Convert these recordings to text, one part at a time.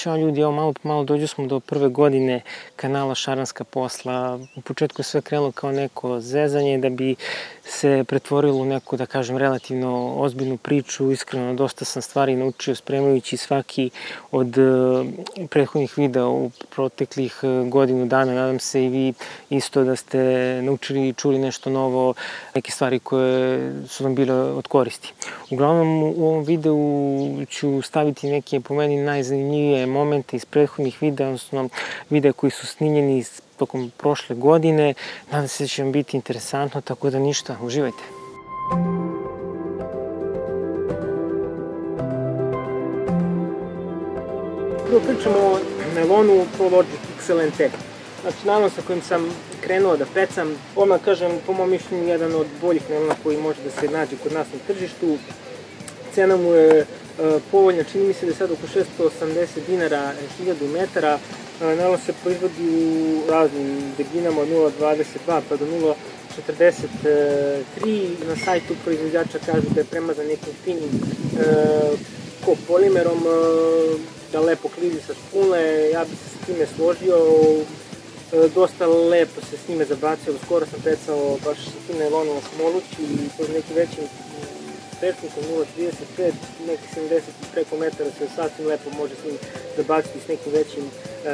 Ćao ljudi, evo malo dođu smo do prve godine kanala Šaranska posla. U početku je sve krenulo kao neko zezanje da bi se pretvorilo u neku, da kažem, relativno ozbiljnu priču. Iskreno, dosta sam stvari naučio spremajući svaki od prethodnih videa u proteklih godinu dana. Nadam se i vi isto da ste naučili i čuli nešto novo, neke stvari koje su vam bile od koristi. Uglavnom, u ovom videu ću staviti neke, po meni, najzanimljivije momente iz prethodnih videa, odnosno videa koji su snimljeni tokom prošle godine. Nadam se da će vam biti interesantno, tako da ništa, uživajte. Prvo pričamo o nailonu ProLogic XLNT. Znači, nailon sa kojim sam krenuo da pecam, odmah kažem, po mom mišljenju, jedan od boljih nailona koji može da se nađe kod nas na tržištu. Cena mu je povoljna, čini mi se da je sad oko 680 dinara 1000 metara. Nailon se proizvodi u raznim debljinama od 0,22 pa do 0,43. Na sajtu proizvođača kažu da je premazan nekim finim kopolimerom, da lepo klizi sa špune. Ja bih se s time složio. Dosta lepo se s njime zabacio, skoro sam pecao baš sa tim nailonom na Smolući i pod nekim većim pecnikom 0,35, neki 70 preko metara se sasvim lepo može s njim zabaciti s nekim većim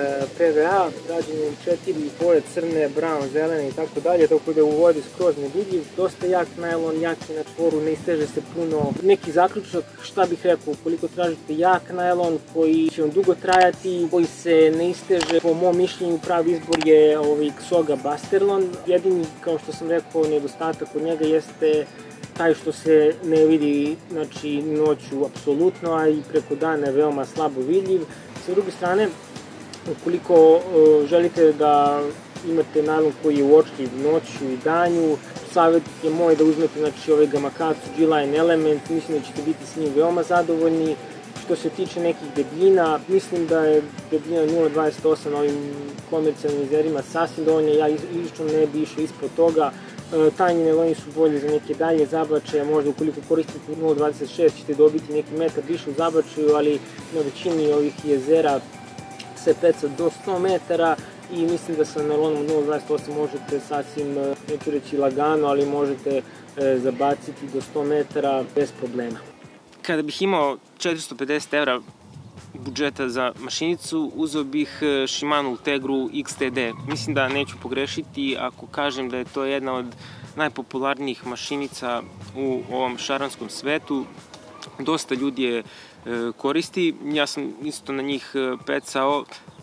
PVA, rađenjem 4 boje, crne, brown, zelene i tako dalje, tako da je u vodi skroz nevidljiv. Dosta jak nailon, jak je na čvoru, ne isteže se puno. Neki zaključak, šta bih rekao, ukoliko tražite jak nailon koji će vam dugo trajati, koji se ne isteže, po mom mišljenju pravi izbor je Xoga Basterlon. Jedini, kao što sam rekao, nedostatak od njega jeste taj što se ne vidi, znači, noću apsolutno, a i preko dana je veoma slabo vidljiv. Sa druge strane, ukoliko želite da imate nailon koji je uočljiv noću i danju, savjet je moj da uzmete, znači, ovaj Gamakatsu G-Line Element, mislim da ćete biti s njim veoma zadovoljni. Što se tiče nekih debljina, mislim da je debljina 0,28 na ovim komercijalnim izerima sasvim dovoljno, ja lično ne bi išao ispod toga. Tanji nailoni su bolji za neke dalje zabačaje, možda ukoliko koristite 0,26 ćete dobiti neki metar više u zabačaju, ali na većini ovih jezera se peca do 100 metara i mislim da sa nailonom 0,28 možete sasvim, neću reći lagano, ali možete zabaciti do 100 metara bez problema. Kada bih imao 450 € budžeta za mašinicu, uzeo bih Shimano Ultegru XTD. Mislim da neću pogrešiti ako kažem da je to jedna od najpopularnijih mašinica u ovom šaranskom svetu. Dosta ljudi je koristi, ja sam isto na njih pecao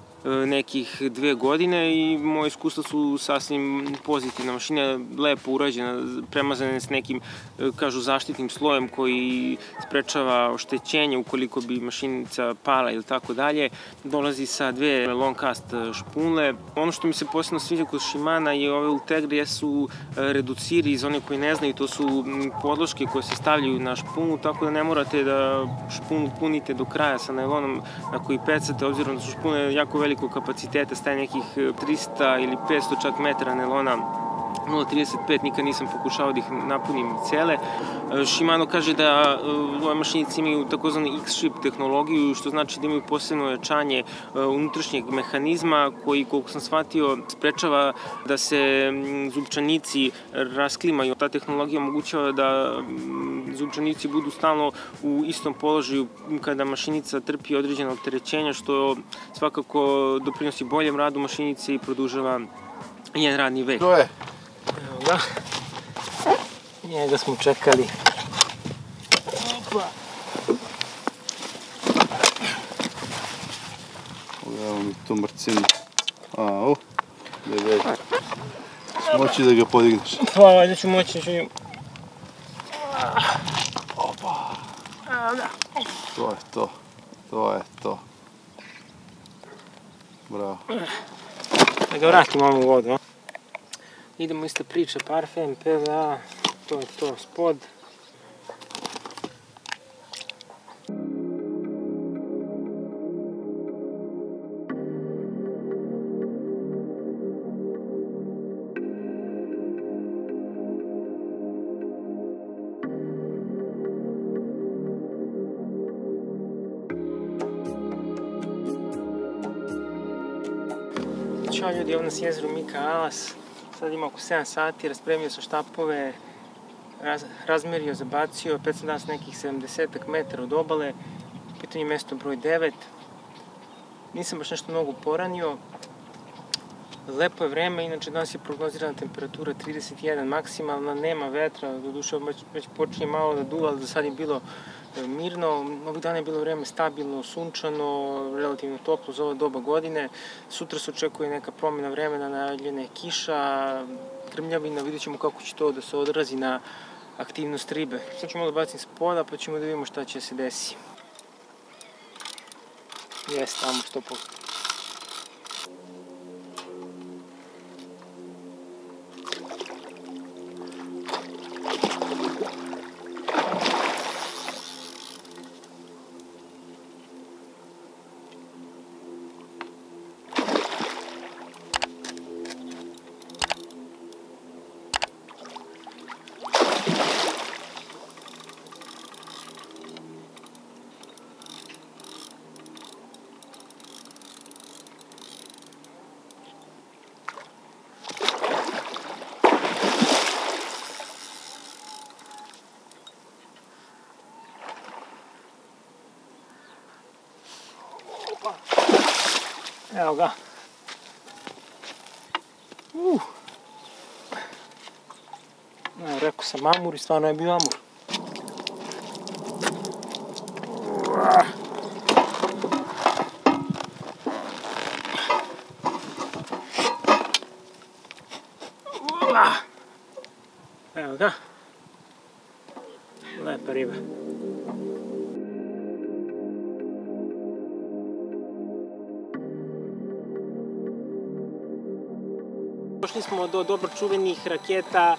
nekih 2 godine i moje iskustva su sasvim pozitivna. Mašina je lepo urađena, premazana je s nekim, kažu, zaštitnim slojem koji sprečava oštećenje ukoliko bi mašinica pala ili tako dalje. Dolazi sa 2 long cast špune. Ono što mi se posebno sviđa kod Shimana i ove Ultegre su reduciri, za one koji ne znaju, to su podloške koje se stavljaju na špunu, tako da ne morate da špunu punite do kraja sa nailonom na koji pecate, obzirom da su špune jako velikog kapaciteta, staje nekih 300 ili 500 čak metara nailona 0,35, nikad nisam pokušao da ih napunim cele. Shimano kaže da ove mašinice imaju takozvanu X-Ship tehnologiju, što znači da imaju posebno ojačanje unutrašnjeg mehanizma koji, koliko sam shvatio, sprečava da se zupčanici rasklimaju. Ta tehnologija omogućava da zupčanici budu stalno u istom položaju kada mašinica trpi određena opterećenja, što svakako doprinosi boljem radu mašinice i produžava njen radni vek. To je? Evo ga. Njega smo čekali. Opa! Evo mi tu mrcinu. Au, gledaj. Moći da ga podigneš. Pa, valjda ću moći. Opa! Evo ga. To je to. To je to. Bravo. Da ga vratimo ovom u vodu. Idemo ista priča, parfem, PVA, to je to, spod. Ćao ljudi, evo nas jezero Mika Alas. Sad ima oko 7 sati, raspremio sam štapove, razmerio, zabacio, opet sam danas nekih 70 metara od obale. U pitanju je mesto broj 9. Nisam baš nešto mnogo poranio. Lepo je vreme, inače danas je prognozirana temperatura 31 maksimalna, nema vetra, doduše već počinje malo da duva, ali do sad je bilo mirno. Ovih dana je bilo vreme stabilno, sunčano, relativno toplo za ovo doba godine. Sutra se očekuje neka promjena vremena, najavljena je kiša, grmljavina, vidjet ćemo kako će to da se odrazi na aktivnost ribe. Sad ću malo da bacim spoda pa ćemo da vidimo šta će se desiti. Jes, tamo 100%. Evo ga. Rekao sam amur i stvarno je bio amur. Evo ga. Lepa riba. Došli smo do dobro čuvenih raketa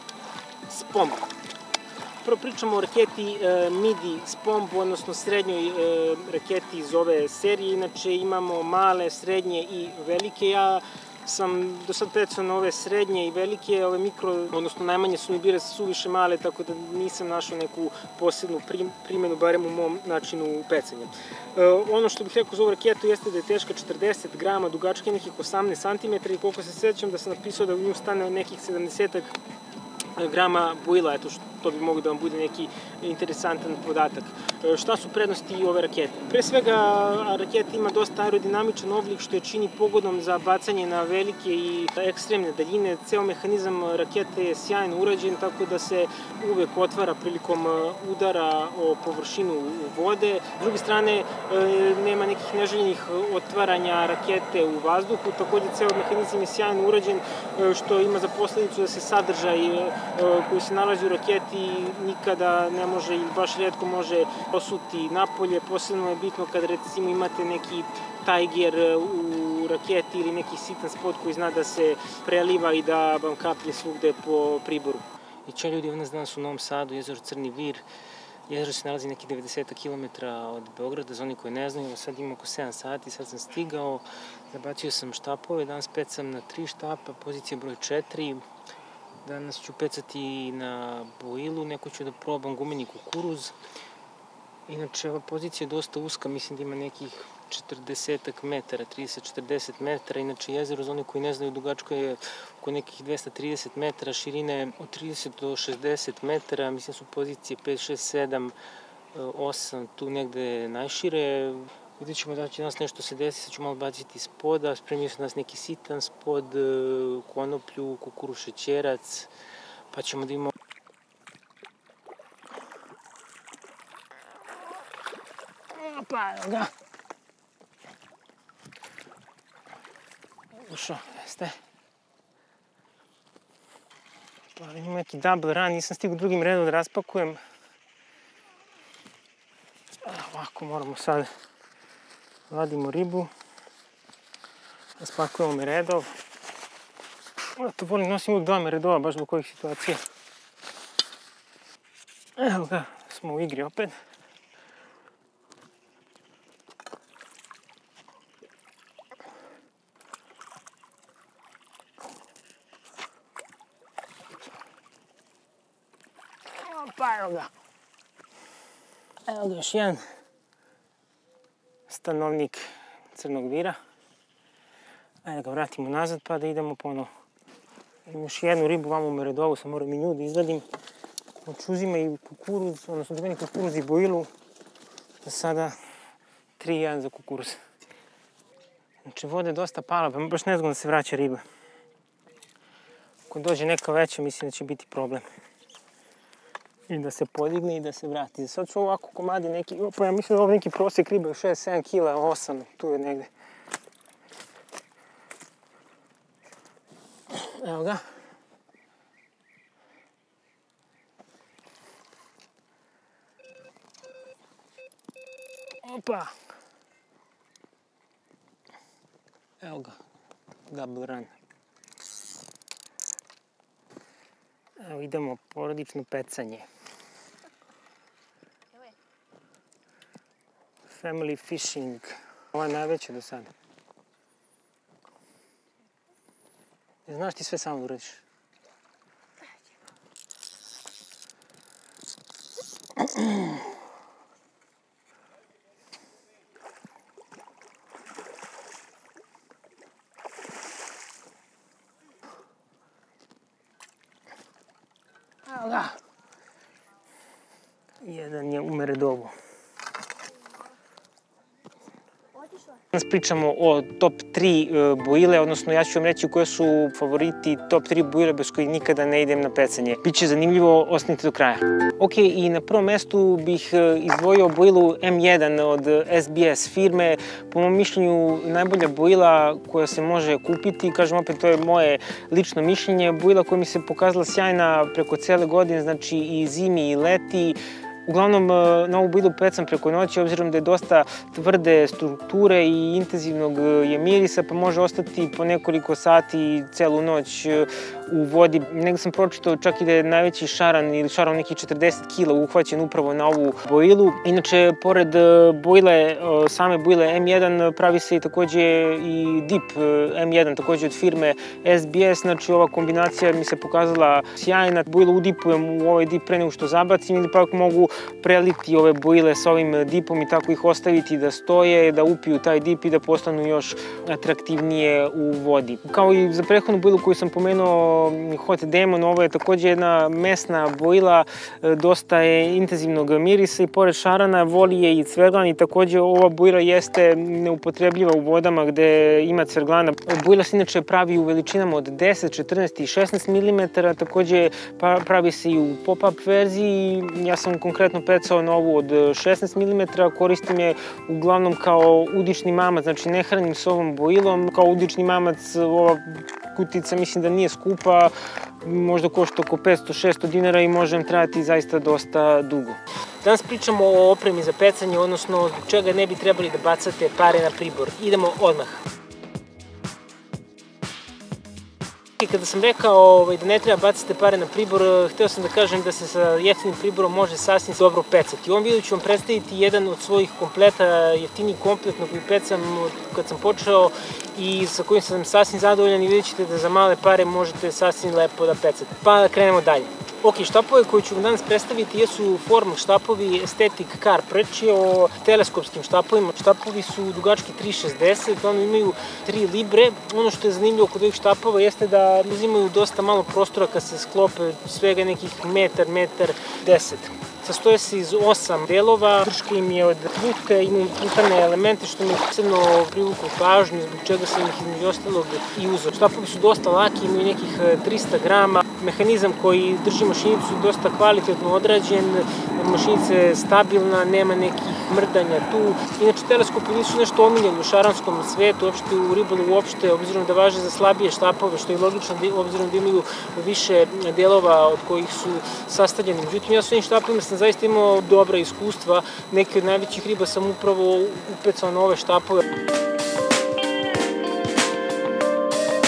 Spomb. Prvo pričamo o raketi MIDI Spomb, odnosno srednjoj raketi iz ove serije. Inače imamo male, srednje i velike. Ja sam do sad pecao na ove srednje i velike, ove mikro, odnosno najmanje su mi bile suviše male, tako da nisam našao neku posebnu primjenu, barem u mom načinu pecanja. Ono što bih rekao za ovu raketu jeste da je teška 40 grama, dugačka je nekih 18 cm i koliko se sjećam da sam napisao da u nju stane nekih 70 grama bujila, eto to bi moglo da vam bude neki interesantan podatak. Šta su prednosti ove rakete? Pre svega, raketa ima dosta aerodinamičan oblik što je čini pogodnom za bacanje na velike i ekstremne daljine. Ceo mehanizam rakete je sjajno urađen, tako da se uvek otvara prilikom udara o površinu vode. S druge strane, nema nekih neželjenih otvaranja rakete u vazduhu. Takođe, ceo mehanizam je sjajno urađen, što ima za posledicu da se sadržaj koji se nalazi u raketi nikada ne može ili baš rijetko može osuti napolje. Posebno je bitno kada recimo imate neki tajger u raketi ili neki sitan spot koji zna da se preliva i da vam kaplje svugde po priboru. I čao ljudi, nas danas u Novom Sadu, jezero Crni Vir. Jezero se nalazi neki 90 km od Beograda, za oni koji ne znaju, sad ima oko 7 sati, sad sam stigao, zabacio sam štapove, danas pecam na 3 štapa, pozicija broj 4. Danas ću pecati na boilu, neko ću da probam gumeni kukuruz. Inače, ova pozicija je dosta uska, mislim da ima nekih 40 metara, 30-40 metara. Inače, jezero, za one koji ne znaju, dugačko je oko nekih 230 metara, širine od 30 do 60 metara. Mislim su pozicije 5, 6, 7, 8, tu negde najšire. Vidjet ćemo da će nas nešto se desiti, sad ću malo baciti spoda, spremio sam nas neki sitan spod, konoplju, kukuruz, šećerac, pa ćemo da imamo... Opa, evo ga! Ušao, jeste. Pa imam neki double run, nisam stigao drugim redom da raspakujem. Ovako moramo sad... Vadimo ribu, raspakujemo meredov. To volim, nosim uvijek 2 meredova, baš zbog kojih situacija. Evo ga, smo u igri opet. Opa, evo ga. Evo ga još jedan stanovnik Crnog Vira. Ajde ga vratimo nazad pa da idemo ponovo. Imam još jednu ribu vamo u Meredovu, sam moram i nju da izvadim. Čuzima i kukuruz, odnosno dobeni kukuruz i bojilu. Za sada 3-1 za kukuruz. Znači voda je dosta pala, pa baš nezgodno da se vraća riba. Ako dođe neka veća, mislim da će biti problem. I da se podigne i da se vrati. Sad su ovako komadi neki, pa ja mislim da ovo neki prosjek ribe 6-7 kila, 8, tu je negde. Evo ga. Opa! Evo ga, Gabl Run. Evo idemo porodično pecanje. Family fishing. Ova je najveća do sada. Znaš ti sve samo da uradiš? Evo ga. Jedan je u Meredovu. Danas pričamo o top 3 bojile, odnosno ja ću vam reći koje su favoriti top 3 bojile bez kojih nikada ne idem na pecanje. Biće zanimljivo, ostanite do kraja. Ok, i na prvom mestu bih izdvojio bojilu M1 od SBS firme. Po mom mišljenju najbolja bojila koja se može kupiti, kažem opet to je moje lično mišljenje, bojila koja mi se pokazala sjajna preko cele godine, znači i zimi i leti. Uglavnom, na ovu bojilu pecam preko noći, obzirom da je dosta tvrde strukture i intenzivnog je mirisa, pa može ostati po nekoliko sati celu noć u vodi. Negdje sam pročitao čak i da je najveći šaran ili šaran nekih 40 kila uhvaćen upravo na ovu bojilu. Inače, pored bojile, same bojile M1, pravi se i takođe i dip M1, takođe od firme SBS. Znači, ova kombinacija mi se pokazala sjajna. Bojilu udipujem u ovaj dip pre nego što zabacim ili pak mogu preliti ove bojile sa ovim dipom i tako ih ostaviti da stoje, da upiju taj dip i da postanu još atraktivnije u vodi. Kao i za prethodnu bojilu koju sam pomenuo, Hot Demon, ovo je takođe jedna mesna bojila, dosta je intenzivnog mirisa i pored šarana voli je i cverglan i takođe ova bojila jeste neupotrebljiva u vodama gde ima cverglana. Bojila se inače pravi u veličinama od 10, 14 i 16 mm, takođe pravi se i u pop-up verziji. Ja sam konkretno pecao na ovu od 16 mm, koristim je uglavnom kao udični mamac, znači ne hranim s ovom bojilom. Kao udični mamac ova kutica mislim da nije skupa, možda košta oko 500-600 dinara i može nam trajati zaista dosta dugo. Danas pričamo o opremi za pecanje, odnosno zbog čega ne bi trebali da bacate pare na pribor. Idemo odmah. Kada sam rekao da ne treba baciti pare na pribor, hteo sam da kažem da se sa jeftinim priborom može sasvim dobro pecati. U ovom videu ću vam predstaviti jedan od svojih kompleta, jeftiniji komplet na koji pecam kad sam počeo i sa kojim sam sasvim zadovoljan i vidjet ćete da za male pare možete sasvim lepo da pecate. Pa da krenemo dalje. Ok, štapove koje ću vam danas predstaviti jesu Form štapovi Aesthetic Carp. Reč je o teleskopskim štapovima. Štapovi su dugački 3,60, ono imaju 3 libre. Ono što je zanimljivo kod ovih štapova jeste da uzimaju dosta malo prostora kad se sklope, svega nekih metar, 1,10 m. Sastoje se iz 8 delova, drška im je od putka, imaju putane elemente što mi je posebno privuklo pažnju, zbog čega sam ih između ostalog i uzeo. Štapovi su dosta laki, imaju nekih 300 grama. Mehanizam koji drži mašinicu je dosta kvalitetno odrađen, mašinica je stabilna, nema nekih mrdanja tu. Inače, teleskopi nisu nešto omiljeni u šaranskom svetu, uopšte u ribolovu uopšte, obzirom da važe za slabije štapove, što je logično, obzirom da imaju više delova od kojih su sastavljeni. Međutim, ja s ovim štapovima sam zaista imao dobra iskustva, neke od najvećih riba sam upravo upecao na ove štapove.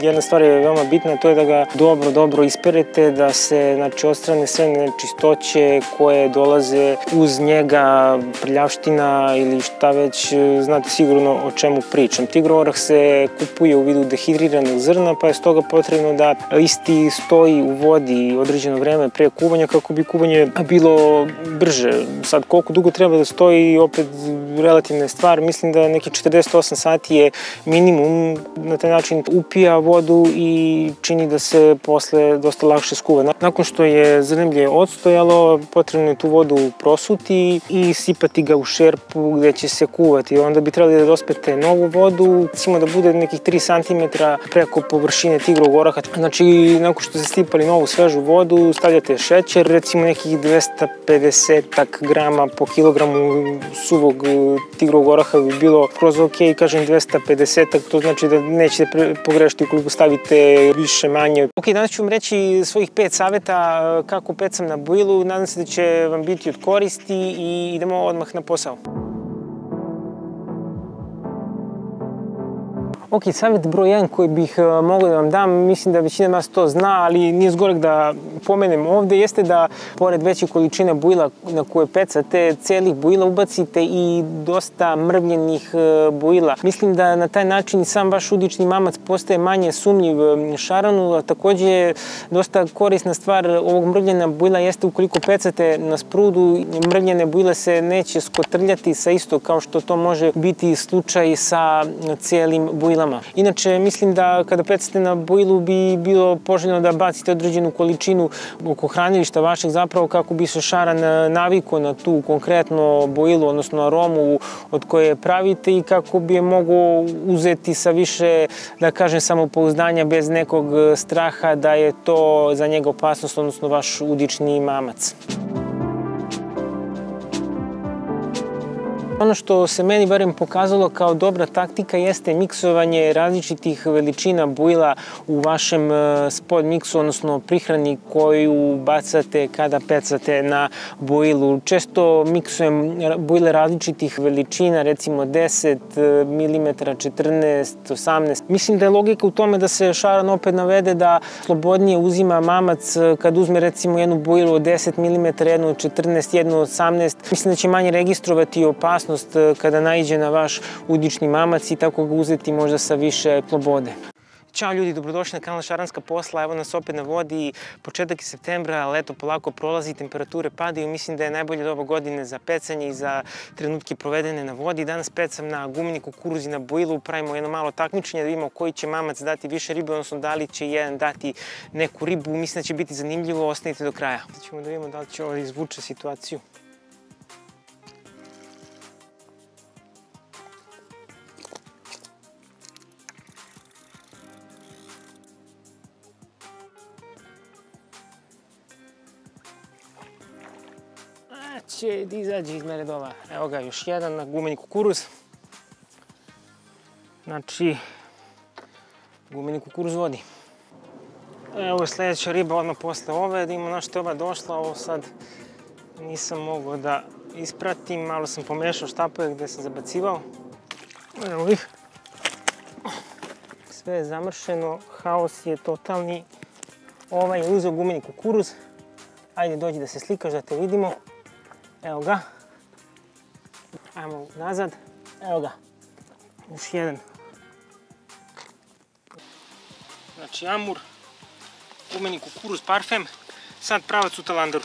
Jedna stvar je veoma bitna, to je da ga dobro isperete, da se odstrane sve nečistoće koje dolaze uz njega, prljavština ili šta već, znate sigurno o čemu pričam. Tigrov orah se kupuje u vidu dehidriranog zrna, pa je stoga potrebno da isti stoji u vodi određeno vreme pre kuvanja kako bi kuvanje bilo brže. Sad koliko dugo treba da stoji, opet relativna je stvar, mislim da neki 48 sati je minimum, na taj način upija vodu i čini da se posle dosta lakše skuva. Nakon što je zrnemlje odstojalo, potrebno je tu vodu prosuti i sipati ga u šerpu gde će se kuvati. Onda bi trebali da dospete novu vodu, recimo da bude nekih 3 cm preko površine tigrovog oraha. Znači, nakon što ste sipali novu svežu vodu, stavljate šećer, recimo nekih 250 grama po kilogramu suvog tigrovog oraha bi bilo kroz ok, kažem 250, to znači da nećete pogrešiti ukoliko stavite više manje. Ok, danas ću vam reći svojih 5 saveta kako pecam na bojilu, nadam se da će vam biti od koristi i idemo odmah na posao. Ok, savjet broj 1 koji bih mogao da vam dam, mislim da većina nas to zna, ali nije zgorek da pomenem ovde, jeste da pored veće količine bojila na koje pecate, celih bojila ubacite i dosta mrvljenih bojila. Mislim da na taj način sam vaš udični mamac postaje manje sumnjiv šaranu, a takođe dosta korisna stvar ovog mrvljena bojila jeste ukoliko pecate na sprudu, mrvljene bojile se neće skotrljati sa isto kao što to može biti slučaj sa celim bojilama. Inače, mislim da kada pecate na bojilu bi bilo poželjno da bacite određenu količinu oko hranilišta vašeg zapravo kako bi se šaran navikao na tu konkretno bojilu, odnosno aromu od koje pravite i kako bi je mogo uzeti sa više, da kažem, samopouzdanja bez nekog straha da je to za njega opasnost, odnosno vaš udični mamac. Ono što se meni barem pokazalo kao dobra taktika jeste miksovanje različitih veličina bojila u vašem spod miksu, odnosno prihrani koju bacate kada pecate na bojilu. Često miksujem bojile različitih veličina, recimo 10 mm, 14, 18. Mislim da je logika u tome da se šaran opet navede da slobodnije uzima mamac kad uzme recimo jednu bojilu od 10 mm, jednu od 14, jednu od 18. Mislim da će manje registrovati opasnost kada naiđe na vaš udični mamac i tako ga uzeti možda sa više slobode. Ćao ljudi, dobrodošli na kanal Šaranska posla, evo nas opet na vodi, početak je septembra, leto polako prolazi, temperature padaju, mislim da je najbolje doba godine za pecanje i za trenutke provedene na vodi. Danas pecam na gumeni kukuruz i na bojilu, pravimo jedno malo takmičenje da vidimo koji će mamac dati više ribe, odnosno da li će jedan dati neku ribu, mislim da će biti zanimljivo, ostanite do kraja. Sad ćemo da vidimo da li će ovo izvuče situaciju. Će da izađe iz meredova. Evo ga, još jedan na gumeni kukuruz. Znači, gumeni kukuruz vodi. Evo je sledeća riba odmah posle ove, da imamo na što je ova došla. Ovo sad nisam mogao da ispratim, malo sam pomešao štapove gde sam zabacivao. Evo ih. Sve je zamršeno, haos je totalni. Ovaj je uzeo gumeni kukuruz. Ajde, dođi da se slikaš, da te vidimo. Evo ga. Ajmo nazad. Evo ga. Još jedan. Znači amur, gumeni kukuruz, parfem. Sad pravac u talandaru.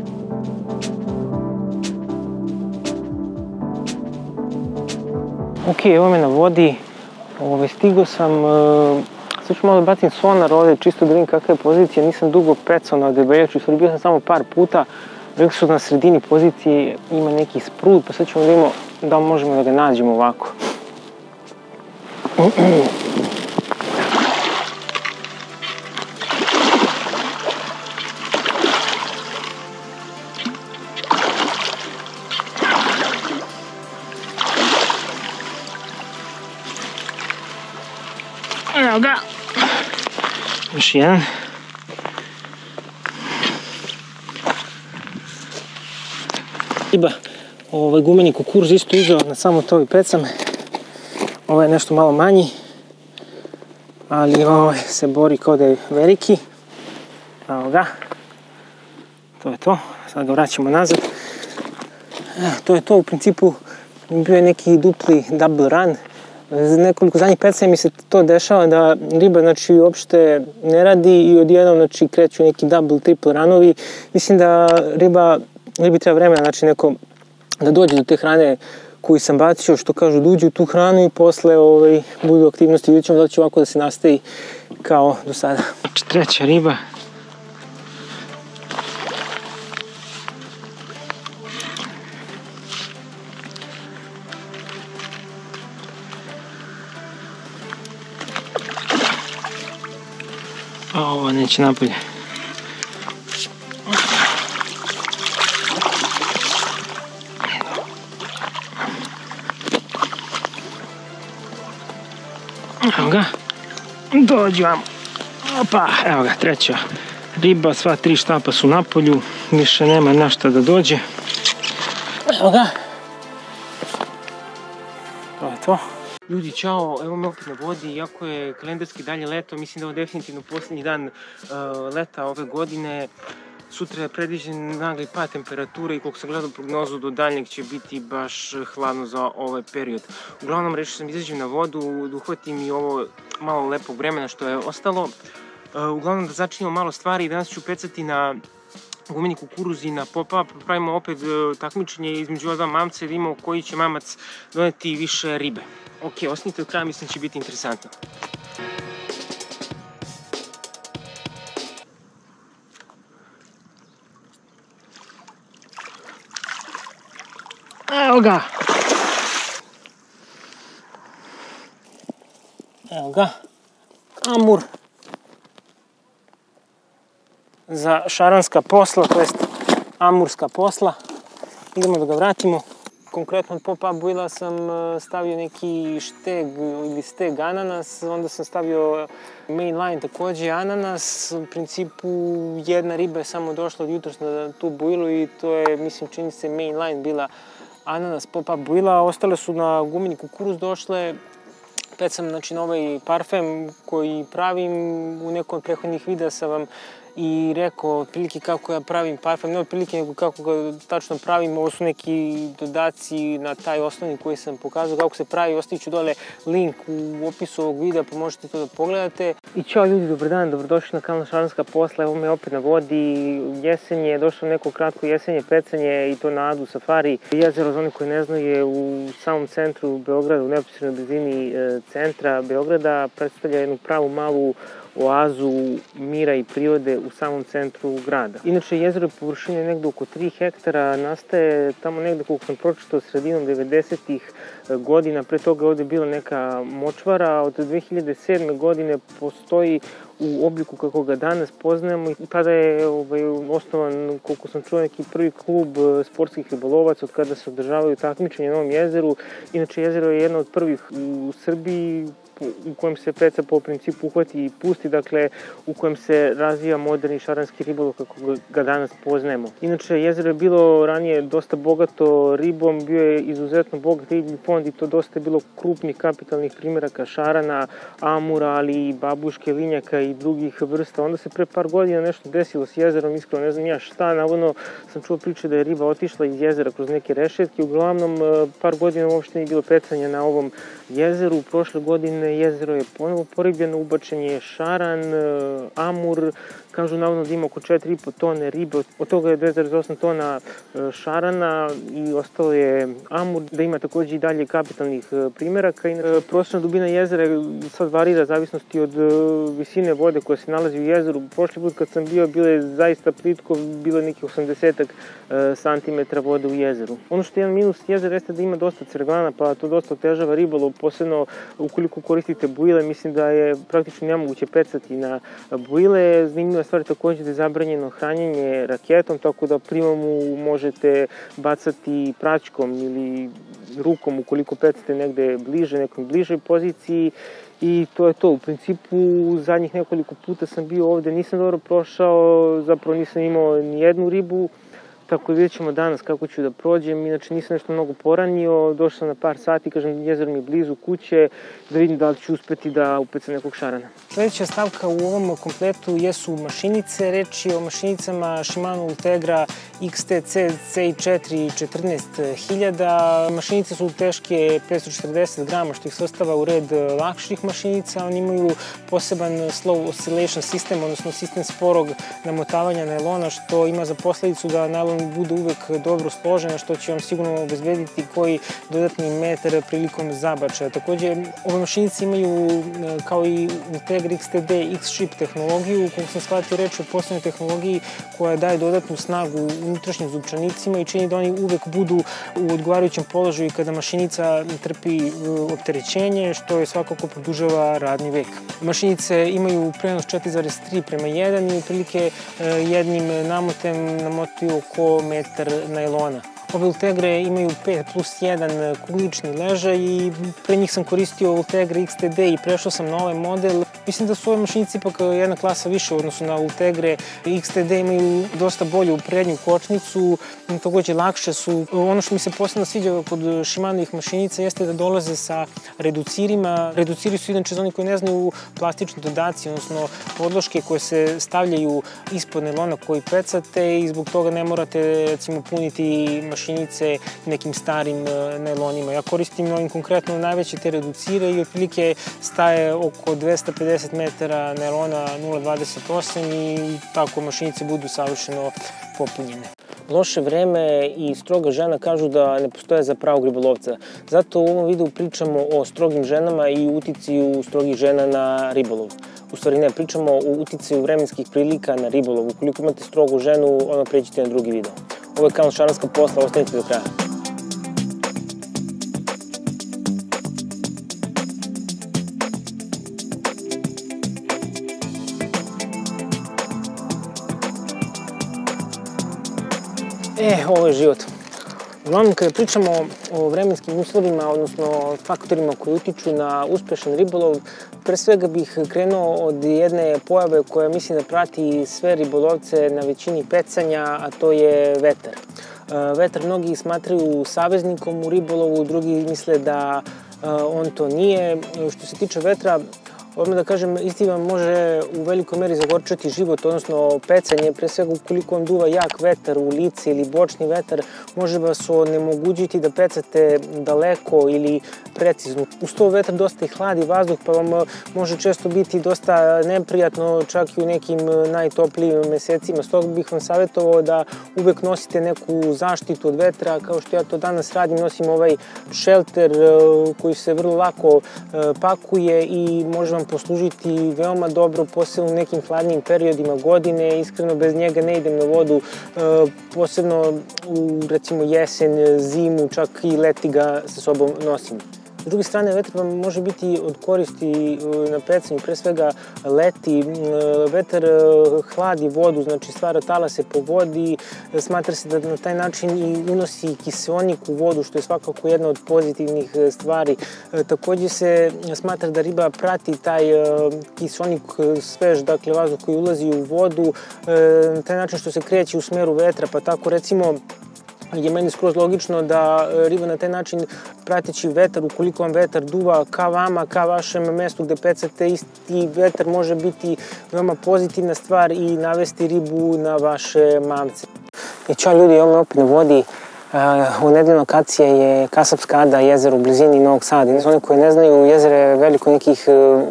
Ok, evo me na vodi. Stigao sam. Sad ću malo da bacim sonar ovde, čisto da vidim kakva je pozicija. Nisam dugo pecao na debeljaču, bio sam samo par puta. Rekli su na sredini pozicije ima neki sprud, pa sad ćemo da vidimo da možemo da ga nađemo ovako. Evo ga. Još jedan. Riba, gumeni kukuruz isto uzeo na samo to i pecam. Ovo je nešto malo manji. ali se bori kao da je veliki. Evo ga. To je to. Sad ga vraćamo nazad. To je to, u principu bio je neki dupli double run. Nekoliko zadnjih pecanja mi se to dešava da riba uopšte ne radi i odjednom kreću neki double, triple runovi. Mislim da ribi treba vremena neko da dođe do te hrane koju sam bacio, što kažu, da uđe u tu hranu i posle budu aktivnosti. Vidjet ćemo da li će ovako da se nastavi kao do sada. Treća riba. A ovo neće napolje. Evo ga. Dođi vam. Opa, evo ga, treća riba. Sva 3 štapa su napolju. Više nema na šta da dođe. Evo ga. To je to. Ljudi, čao, evo me opet na vodi, iako je kalendarski dalje leto, mislim da je ovo definitivno posljednji dan leta ove godine. Sutra je predviđen nagli pad temperature i koliko sam gledao prognozu do daljnjeg će biti baš hladno za ovaj period. Uglavnom rešio sam izađem na vodu, da uhvatim i ovo malo lepog vremena što je ostalo. Uglavnom da začinimo malo stvari, danas ću pecati na gumeni kukuruz i na pop-up. Pravimo opet takmičenje između ova dva mamca i da imamo koji će mamac doneti više ribe. Ok, ostanite od kraja, mislim da će biti interesantno. Evo ga! Evo ga! Amur! Za šaranska posla, to jest amurska posla. Idemo da ga vratimo. Konkretno od pop-up buila sam stavio neki šteg ili steg ananas, onda sam stavio mainline takođe ananas. U principu jedna riba je samo došla od jutros na tu builu i to je, mislim, čini se mainline bila ananas pop-up buila. Ostale su na gumeni kukuruz došle. Pecam na ovaj parfem koji pravim. U nekom od prethodnih videa sam vam i rekao otprilike kako ja pravim parfem, ne otprilike nego kako ga tačno pravim. Ovo su neki dodaci na taj osnovni koji sam pokazao kako se pravi. Ostavit ću dole link u opisu ovog videa pa možete to da pogledate. I čao ljudi, dobar dan, dobrodošli na kanal Šaranska posla. Evo me opet na vodi, jesen je, došlo neko kratko jesenje pecanje i to na Adu Safari. Jezero, za one koji ne znaju, je u samom centru Beograda, u neposrednoj blizini centra Beograda. Predstavlja jednu pravu malu oazu mira i prirode u samom centru grada. Inače, jezero je površine negde oko 3 hektara, nastaje tamo negde, koliko sam pročitao, sredinom 90-ih godina. Pre toga je ovde bila neka močvara, od 2007. godine postoji u obliku kako ga danas poznajemo i tada je osnovan, koliko sam čuo, neki prvi klub sportskih ribolovaca od kada se održavaju takmičenja na ovom jezeru. Inače, jezero je jedno od prvih u Srbiji u kojem se peca po principu uhvati i pusti, dakle u kojem se razvija moderni šaranski ribolov kako ga danas poznajemo. Inače, jezero je bilo ranije dosta bogato ribom, bio je izuzetno bogat riblji fond i to dosta je bilo krupnih kapitalnih primeraka šarana, amura, ali i babuške, linjaka i drugih vrsta. Onda se pre par godina nešto desilo s jezerom, iskreno ne znam ja šta, navodno sam čuo priče da je riba otišla iz jezera kroz neke rešetke. Uglavnom, par godina uopšte nije bilo pecanja na ovom jezeru. Prošle godine jezero je ponovo poribljeno, ubačen je šaran, amur, kažu navodno da ima oko 4,5 tone ribe, od toga je 2,8 tona šarana i ostalo je amur, da ima takođe i dalje kapitalnih primeraka. Prosječna dubina jezera sad varira zavisnosti od visine vode koja se nalazi u jezeru. Prošli put kad sam bio, bilo je zaista plitko, bilo je nekih 80 cm vode u jezeru. Ono što je jedan minus jezera jeste da ima dosta crglana, pa to dosta otežava ribolov, posebno ukoliko koristite buile. Mislim da je praktično nemoguće pecati na buile. Zanimljiva stvar je takođe da je zabranjeno hranjenje raketom, tako da primamu možete bacati praćkom ili rukom ukoliko pecate negde bliže, nekoj bližoj poziciji. I to je to. U principu, zadnjih nekoliko puta sam bio ovde, nisam dobro prošao, zapravo nisam imao ni jednu ribu. Tako da vidjet ćemo danas kako ću da prođem. Inače nisam nešto mnogo poranio, došao sam na par sati, kažem jezero mi je blizu kuće, da vidim da li ću uspeti da upecam nekog šarana. Sljedeća stavka u ovom kompletu jesu mašinice. Reč je o mašinicama Shimano Ultegra XTC C4 14000. Mašinice su teške 540 grama, što ih svrstava u red lakših mašinica. Oni imaju poseban slow oscillation sistem, odnosno sistem sporog namotavanja nailona, što ima za posledicu da nailon bude uvek dobro složen, što će vam sigurno obezbediti koji dodatni metar prilikom zabačaja. Takođe, ove mašinice imaju, kao i Ultegra XTD X-Ship tehnologiju, kako sam shvatio, reč o posebnoj tehnologiji koja daje dodatnu snagu unutrašnjim zupčanicima i čini da oni uvek budu u odgovarajućem položaju kada mašinica trpi opterećenje, što je svakako produžava radni vek. Mašinice imaju prenos 4,3:1 i otprilike jednim namotem namotaju oko metar nailona. Ove Ultegre imaju 5+1 kuglični ležaj i pre njih sam koristio Ultegra XTD i prešao sam na ovaj model. Mislim da su ove mašinice ipak jedna klasa više u odnosu na Ultegre. XTD imaju dosta bolju prednju kočnicu, takođe lakše su. Ono što mi se posebno sviđa kod Shimanovih mašinica jeste da dolaze sa reducirima. Reduciri su inače, za oni koji ne znaju, plastični dodaci, odnosno podloške koje se stavljaju ispod nailona koji pecate i zbog toga ne morate, recimo, puniti mašinice nekim starim nailonima. Ja koristim ovim konkretno najveće te reducire i otprilike staje oko 250 metara nailona 0,28 i tako mašinice budu savršeno popunjene. Loše vreme i stroga žena kažu da ne postoje za pravog ribolovca. Zato u ovom videu pričamo o strogim ženama i uticaju strogih žena na ribolov. U stvari ne, pričamo o uticaju vremenskih prilika na ribolov. Ukoliko imate strogu ženu, odmah pređite na drugi video. Ovo je kanal Šaranska posla, ostanite do kraja. Ovo je život. Uglavnom, kada pričamo o vremenskim uslovima, odnosno faktorima koji utiču na uspešan ribolov, pre svega bih krenuo od jedne pojave koja mislim da prati sve ribolovce na većini pecanja, a to je vetar. Vetar mnogi smatraju saveznikom u ribolovu, drugi misle da on to nije. Što se tiče vetra, odmah da kažem, isti vam može u velikoj meri zagorčati život, odnosno pecanje, pre svega ukoliko vam duva jak vetar u lice ili bočni vetar, može vas onemogućiti da pecate daleko ili precizno. Uz to vetar dosta i hladi vazduh, pa vam može često biti dosta neprijatno, čak i u nekim najtoplijim mesecima. Stoga bih vam savjetovao da uvek nosite neku zaštitu od vetra, kao što ja to danas radim, nosim ovaj šelter koji se vrlo lako pakuje i može vam poslužiti veoma dobro, posebno u nekim hladnijim periodima godine. Iskreno, bez njega ne idem na vodu, posebno u, recimo, jesen, zimu, čak i leti ga sa sobom nosim. S druge strane, vetar vam može biti od koristi na pecanju, pre svega leti. Vetar hladi vodu, znači stvara talase po vodi, smatra se da na taj način i unosi kiseonik u vodu, što je svakako jedna od pozitivnih stvari. Takođe se smatra da riba prati taj kiseonik, svež, dakle vazduh koji ulazi u vodu, na taj način što se kreće u smeru vetra, pa tako recimo je meni skroz logično da riba na taj način, prateći vetar, ukoliko vam vetar duva ka vama, ka vašem mestu gde pecate, isti vetar može biti veoma pozitivna stvar i navesti ribu na vaše mamce. I čao ljudi, ovo me opet na vodi. U nedeljna lokacija je Kasapska Ada, jezero u blizini Novog Sada. Za one koji ne znaju, jezero je veliko nekih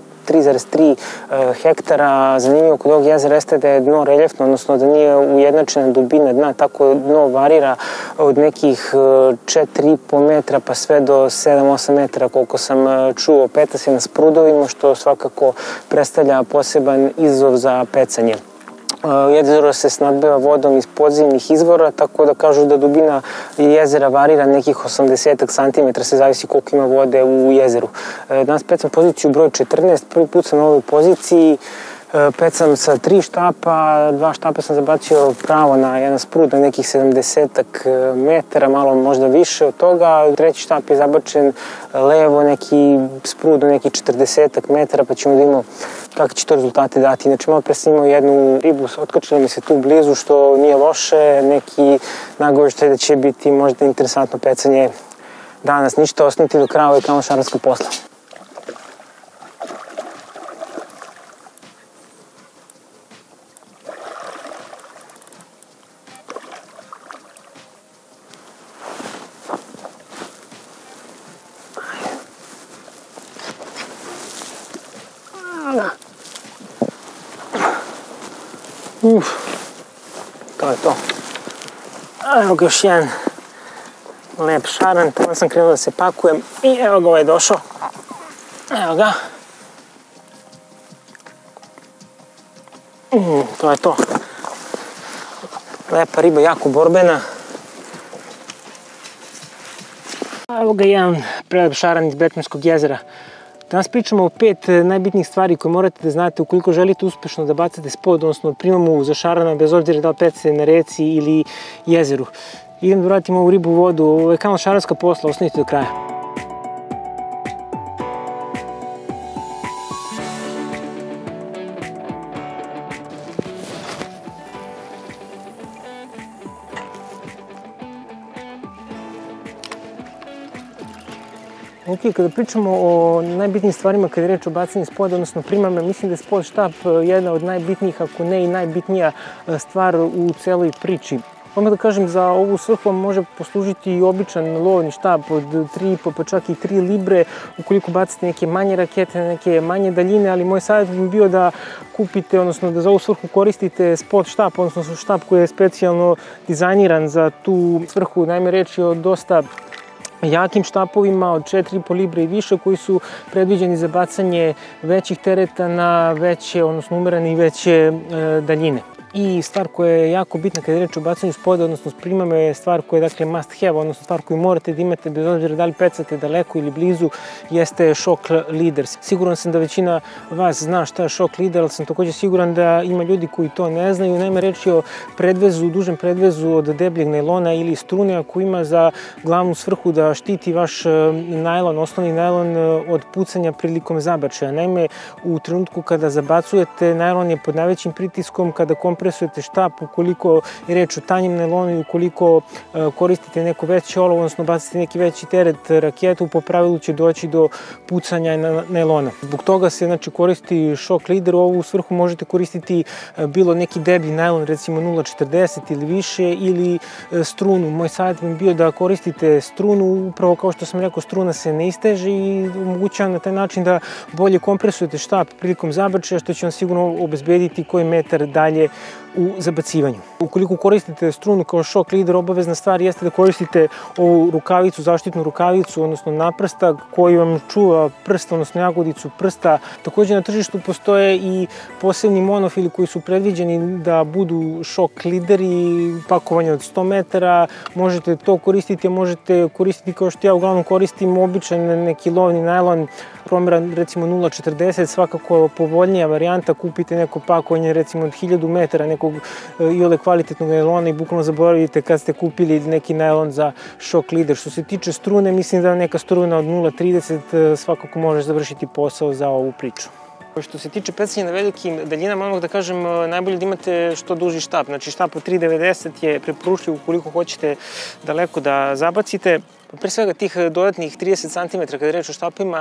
3,3 hektara. Zanimljivo kod ovog jezera jeste da je dno reljefno, odnosno da nije ujednačena dubina dna, tako dno varira od nekih 4,5 metra pa sve do 7-8 metara, koliko sam čuo. Peta se na sprudovima, što svakako predstavlja poseban izazov za pecanje. Jezero se snabdeva vodom iz podzemnih izvora, tako da kažu da dubina jezera varira nekih 80 cm, se zavisi koliko ima vode u jezeru. Danas pecam poziciju broj 14, prvi put sam na ovoj poziciji. pecam sa 3 štapa, 2 štapa sam zabacio pravo na jedan sprud na nekih 70 metara, malo možda više od toga. Treći štap je zabačen levo, neki sprud na nekih 40 metara, pa ćemo da imamo kakve će to rezultate dati. Inače, malo pre sam imao jednu ribu, otkačila mi se tu blizu, što nije loše, neki nagoveštaj da će biti možda interesantno pecanje danas. Ništa, ostanite do kraja ovog kamošaranskog posla. To je to. Evo ga još jedan lep šaran, tamo sam krenuo da se pakujem i evo ga ovaj došao. Evo ga. To je to. Lepa riba, jako borbena. Evo ga jedan prelep šaran iz Betmenskog jezera. Danas pričamo o 5 najbitnijih stvari koje morate da znate ukoliko želite uspešno da bacate spod, odnosno primamu za šarana, bez obzira da li pecate na reci ili jezeru. Idem da vratim ovu ribu u vodu, ovo je kanal Šaranska posla, ostanite do kraja. Ok, kada pričamo o najbitnijim stvarima kada je reč o bacanju spoda, odnosno primama, mislim da je spod štap jedna od najbitnijih, ako ne i najbitnija stvar u celoj priči. Odmah da kažem, za ovu svrhu vam može poslužiti i običan lovni štap od 3,5 pa čak i 3 libre ukoliko bacite neke manje rakete, neke manje daljine, ali moj savjet bi bio da kupite, odnosno da za ovu svrhu koristite spod štap, odnosno štap koji je specijalno dizajniran za tu svrhu. Naime, reč je o dosta jakim štapovima od 4,5 libre i više koji su predviđeni za bacanje većih tereta na veće, odnosno umerene i veće daljine. I stvar koja je jako bitna kada je reč o bacanju spoda, odnosno s primama, je stvar koja je dakle must have, odnosno stvar koju morate da imate bez obzira da li pecate daleko ili blizu, jeste shock leader. Siguran sam da većina vas zna šta je shock leader, ali sam također siguran da ima ljudi koji to ne znaju. Naime, reč je o predvezu, dužem predvezu od debljeg najlona ili strune, a koji ima za glavnu svrhu da štiti vaš najlon, osnovni najlon od pucanja prilikom zabačaja. Naime, u trenutku kada zabacujete, najlon je pod najvećim pritiskom, kada kompresujete štap, ukoliko je reč o tanjem najlonu i ukoliko koristite neko veće olovo, odnosno bacite neki veći teret raketu, po pravilu će doći do pucanja najlona. Zbog toga se znači koristi shock leader. U ovu svrhu možete koristiti bilo neki deblji najlon, recimo 0,40 ili više, ili strunu. Moj savjet bi bio da koristite strunu, upravo kao što sam rekao, struna se ne isteže i omogućava na taj način da bolje kompresujete štap prilikom zabačaja, što će vam sigurno obezbediti koji metar dalje u zabacivanju. Ukoliko koristite strunu kao shock leader, obavezna stvar jeste da koristite ovu rukavicu, zaštitnu rukavicu, odnosno naprstak koji vam čuva prst, odnosno jagodicu prsta. Također na tržištu postoje i posebni monofili koji su predviđeni da budu shock leaderi, pakovanje od 100 metara, možete to koristiti, možete koristiti kao što ja uglavnom koristim običan neki lovni najlon, promeran recimo 0,40, svakako povoljnija varijanta, kupite neko pakovanje recimo od 1000 metara nekog iole kvalitetnog najlona i bukvalno zaboravite kad ste kupili neki najlon za shock leader. Što se tiče strune, mislim da neka struna od 0,30 svakako može završiti posao za ovu priču. Što se tiče pecanja na velikim daljinama, odmah da kažem, najbolje da imate što duži štap. Znači štap od 3,90 je preporučljiv ukoliko hoćete daleko da zabacite. Pre svega tih dodatnih 30 cm kada je reč o štapima,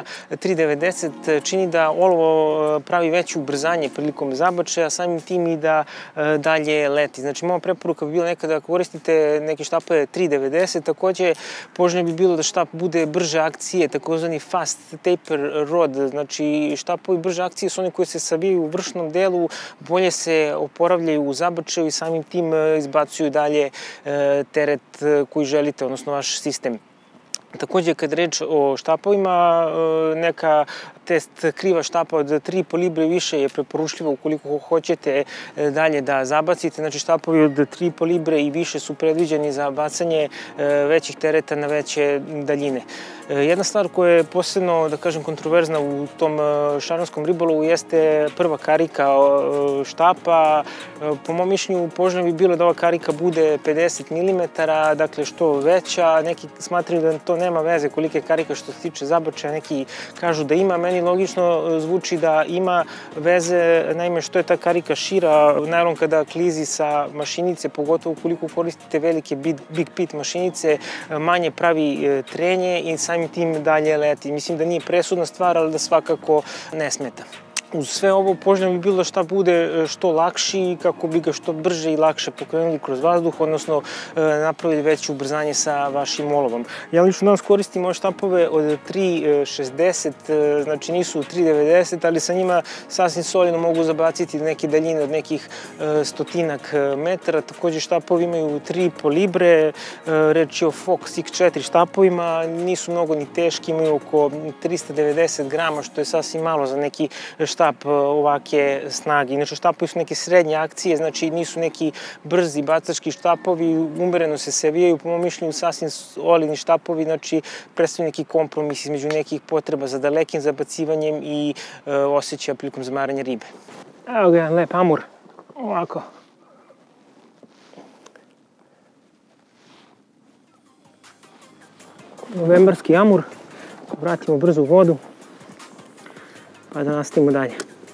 3,90 čini da olovo pravi veće ubrzanje prilikom zabačaja, samim tim i da dalje leti. Znači, moja preporuka bi bila nekada ako koristite neke štapove 3,90, takođe poželjno bi bilo da štap bude brže akcije, takozvani fast taper rod. Znači, štapovi brže akcije su oni koji se savijaju u vršnom delu, bolje se oporavljaju u zabačaju i samim tim izbacuju dalje teret koji želite, odnosno vaš sistem. Takođe, kad reč o štapovima, neka test kriva štapa od 3,5 libre i više je preporučljivo ukoliko hoćete dalje da zabacite. Znači štapovi od 3,5 libre i više su predviđeni za bacanje većih tereta na veće daljine. Jedna stvar koja je posebno, da kažem, kontroverzna u tom šaranskom ribolovu jeste prva karika štapa. Po mom mišljenju poželjno bi bilo da ova karika bude 50 mm, dakle što veća. Neki smatraju da to nema veze kolike karika što se tiče zabačaja, neki kažu da ima. Meni logično zvuči da ima veze, naime što je ta karika šira, naravno kada klizi sa mašinice, pogotovo ukoliko koristite velike big pit mašinice, manje pravi trenje i samim tim dalje leti. Mislim da nije presudna stvar, ali da svakako ne smeta. Uz sve ovo poželjno bi bilo da štap bude što lakši kako bi ga što brže i lakše pokrenuli kroz vazduh, odnosno napravili veće ubrzanje sa vašim olovom. Ja lično danas koristim ove štapove od 3,60, znači nisu 3,90, ali sa njima sasvim solidno mogu zabaciti neke daljine od nekih stotinak metara. Takođe štapovi imaju 3,5 libre, reč je o Fox X4 štapovima, nisu mnogo ni teški, imaju oko 390 grama, što je sasvim malo za neki štap ovake snage. Inače, štapovi su neke srednje akcije, znači nisu neki brzi bacački štapovi, umereno se savijaju, po mom mišljenju sasvim solidni štapovi, znači predstavljaju neki kompromis između nekih potreba za dalekim zabacivanjem i osjećaja prilikom zamaranja ribe. Evo ga jedan lep amur, ovako. Novembarski amur, vratimo brzo u vodu. Pa da nastavimo dalje.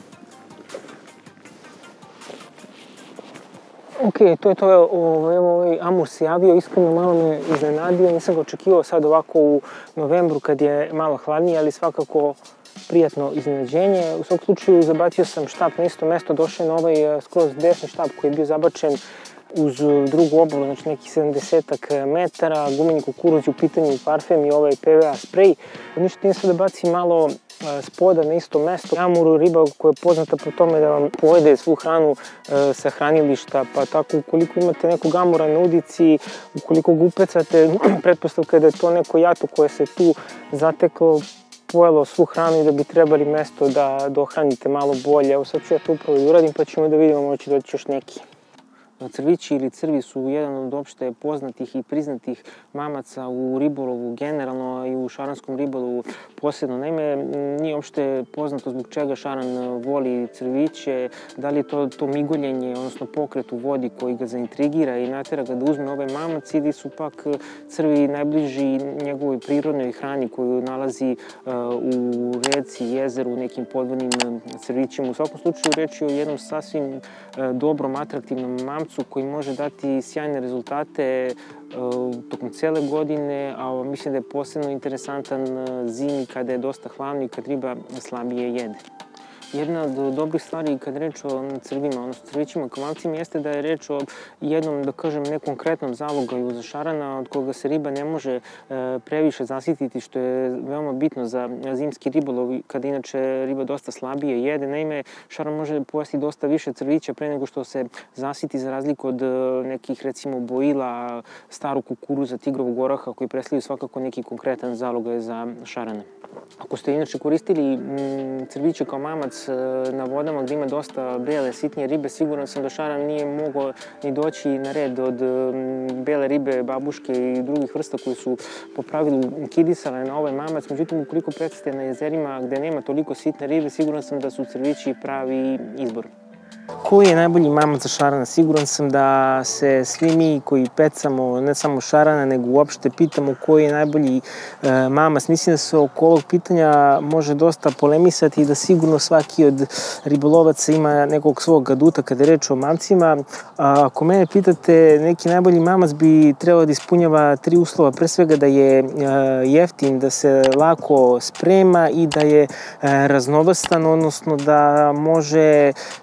Ok, to je to. Evo ovaj amur se javio, iskreno malo me iznenadio, nisam ga očekivao sad ovako u novembru kad je malo hladnije, ali svakako prijatno iznenađenje. U svakom slučaju zabacio sam štap na isto mesto, došao je na ovaj skroz desni štap koji je bio zabačen uz drugu obalu, znači nekih 70 metara, gumeni kukuruz u pitanju, parfem i ovaj PVA sprej. Ništa tim sad da baci malo spoda na isto mesto. Amur riba koja je poznata po tome da vam pojede svu hranu sa hranilišta, pa tako ukoliko imate nekog amura na udici, ukoliko ga upecate, pretpostavka je da je to neko jato koje se tu zateklo, pojelo svu hranu i da bi trebali mesto da dohranite malo bolje. Evo sad ću ja to upravo i uradim pa ćemo da vidimo, možda će doći još neki. Crvići ili crvi su jedan od opšte poznatih i priznatih mamaca u ribolovu generalno i u šaranskom ribolovu posebno. Naime, nije opšte poznato zbog čega šaran voli crviće, da li je to migoljenje, odnosno pokret u vodi koji ga zaintrigira i natera ga da uzme ovaj mamac, ili su pak crvi najbliži njegovoj prirodnoj hrani koju nalazi u reci, jezeru, u nekim podvodnim crvićima. U svakom slučaju reč je o jednom sasvim dobrom, atraktivnom mamcu koji može dati sjajne rezultate tokom cele godine, a mislim da je posebno interesantan zimi kada je dosta hladno i kad riba slabije jede. Jedna od dobrih stvari kad je reč o crvima, odnosno crvićima kamalcima, jeste da je reč o jednom, da kažem, nekonkretnom zalogaju za šarana od koga se riba ne može previše zasititi, što je veoma bitno za zimski ribolov, kada inače riba dosta slabije jede. Naime, šaran može pojesti dosta više crvića pre nego što se zasiti, za razliku od nekih, recimo, bojila, starog kukuruza, tigrovog oraha, koji predstavljaju svakako neki konkretan zalogaj za šarana. Ako ste inače koristili crviće kao mamac na vodama gdje ima dosta bele, sitnije ribe, siguran sam da šaran nije mogao ni doći na red od bele ribe, babuške i drugih vrsta koji su po pravilu kidisale na ovaj mamac. Međutim, ukoliko predstavite na jezerima gde nema toliko sitne ribe, siguran sam da su crvići pravi izbor. Koji je najbolji mamac za šarana? Siguran sam da se svi mi koji pecamo, ne samo šarana, nego uopšte pitamo koji je najbolji mamac. Mislim da se oko ovog pitanja može dosta polemisati i da sigurno svaki od ribolovaca ima nekog svog aduta kada je reč o mamcima. Ako mene pitate, neki najbolji mamac bi trebao da ispunjava 3 uslova. Pre svega da je jeftin, da se lako sprema i da je raznovrstan, odnosno da može svoju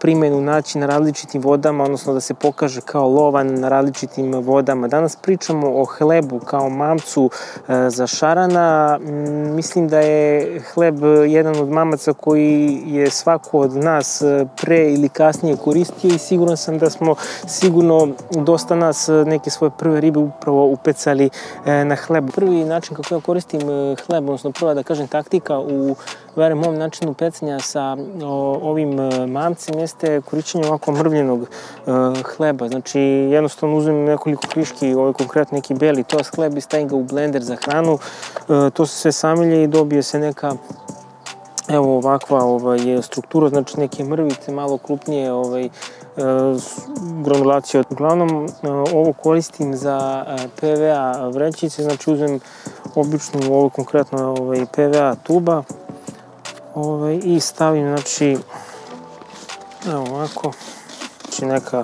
primenu naći na različitim vodama, odnosno da se pokaže kao lovan na različitim vodama. Danas pričamo o hlebu kao mamcu za šarana. Mislim da je hleb jedan od mamaca koji je svako od nas pre ili kasnije koristio i siguran sam da smo sigurno dosta nas neke svoje prve ribe upravo upecali na hlebu. Prvi način kako ja koristim hleb, odnosno prva da kažem taktika u mom načinu pecanja sa ovim mamcem jeste korišćenje ovako mrvljenog hleba. Znači jednostavno uzmem nekoliko kriški, konkretno neki beli tost hleb i stavim ga u blender za hranu. To se sve samilje i dobije se neka evo ovakva struktura, znači neke mrvice, malo krupnije granulacije. Uglavnom ovo koristim za PVA vrećice, znači uzmem običnu ovo konkretno PVA tuba i stavim, znači evo ovako, znači neka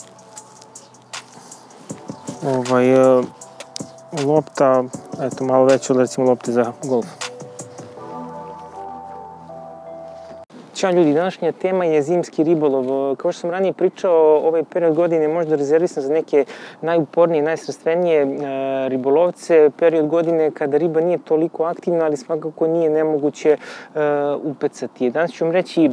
lopta, eto malo veća od recimo lopte za golf. Ćao ljudi, današnja tema je zimski ribolov. Kao što sam ranije pričao, ovaj period godine je možda rezervisan za neke najupornije, najstrastvenije ribolovce. Period godine kada riba nije toliko aktivna, ali svakako nije nemoguće upecati. Danas ću vam reći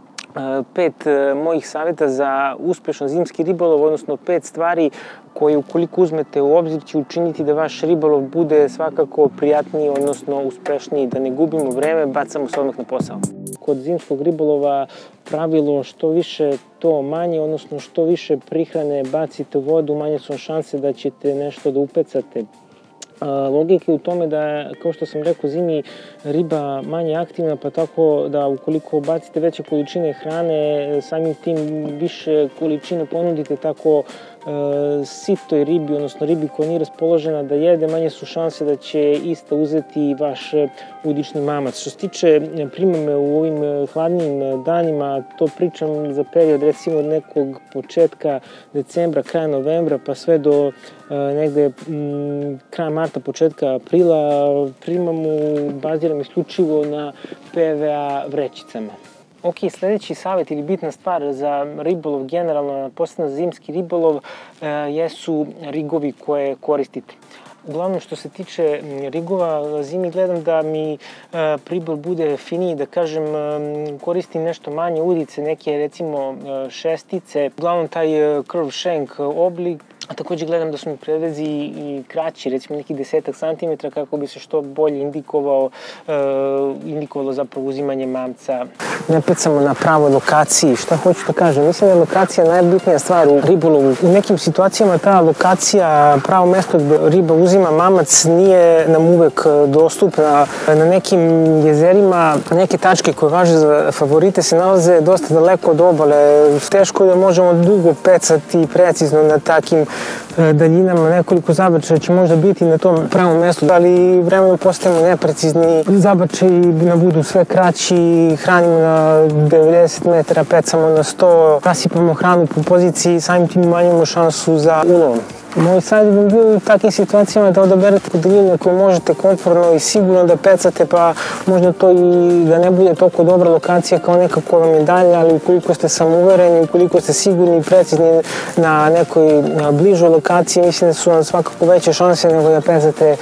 5 mojih savjeta za uspešan zimski ribolov, odnosno 5 stvari koje ukoliko uzmete u obzir će učiniti da vaš ribolov bude svakako prijatniji, odnosno uspešniji. Da ne gubimo vreme, bacamo se odmah na posao. Kod zimskog ribolova pravilo što više to manje, odnosno što više prihrane bacite u vodu, manje su šanse da ćete nešto da upecate. Logika je u tome da, kao što sam rekao, zimi riba manje aktivna, pa tako da ukoliko bacite veće količine hrane, samim tim više količine ponudite tako sitoj ribi, odnosno ribi koja nije raspoložena da jede, manje su šanse da će ista uzeti vaš udični mamac. Što se tiče primame u ovim hladnim danima, to pričam za period recimo od nekog početka decembra, kraja novembra, pa sve do negde kraja marta, početka aprila, primamu baziram isključivo na PVA vrećicama. Ok, sljedeći savjet ili bitna stvar za ribolov, generalno posebno za zimski ribolov, jesu rigovi koje koristite. Uglavnom što se tiče rigova, zimi gledam da mi pribor bude finiji, da kažem koristim nešto manje udice, neke recimo šestice, uglavnom taj curve shank oblik. A također gledam da su mi predvezi i kraći, recimo nekih 10 cm kako bi se što bolje indikovalo zapravo uzimanje mamca. Ne pecamo na pravoj lokaciji, šta hoću da kažem, mislim da je lokacija najbitnija stvar u ribolovu. U nekim situacijama ta lokacija, pravo mesto gdje riba uzima mamac nije nam uvek dostupna. Na nekim jezerima neke tačke koje važe za favorite se nalaze dosta daleko od obale. Teško je da možemo dugo pecati precizno na takim daljinama, nekoliko zabačaja će možda biti na tom pravom mestu, ali vremenom postajemo neprecizni, zabačaji nam budu sve kraći, hranimo na 90 metara, pecamo na 100, rasipamo hranu po poziciji, samim tim umanjujemo šansu za ulov. Moj savjet bi bio u takvim situacijama da odaberete daljine koje možete komfortno i sigurno da pecate, pa možda to i da ne bude toliko dobra lokacija kao neka koja vam je dalje, ali ukoliko ste samouvereni, ukoliko ste sigurni i precizni na nekoj bližoj lokaciji, mislim da su vam svakako veće šanse nego da pecate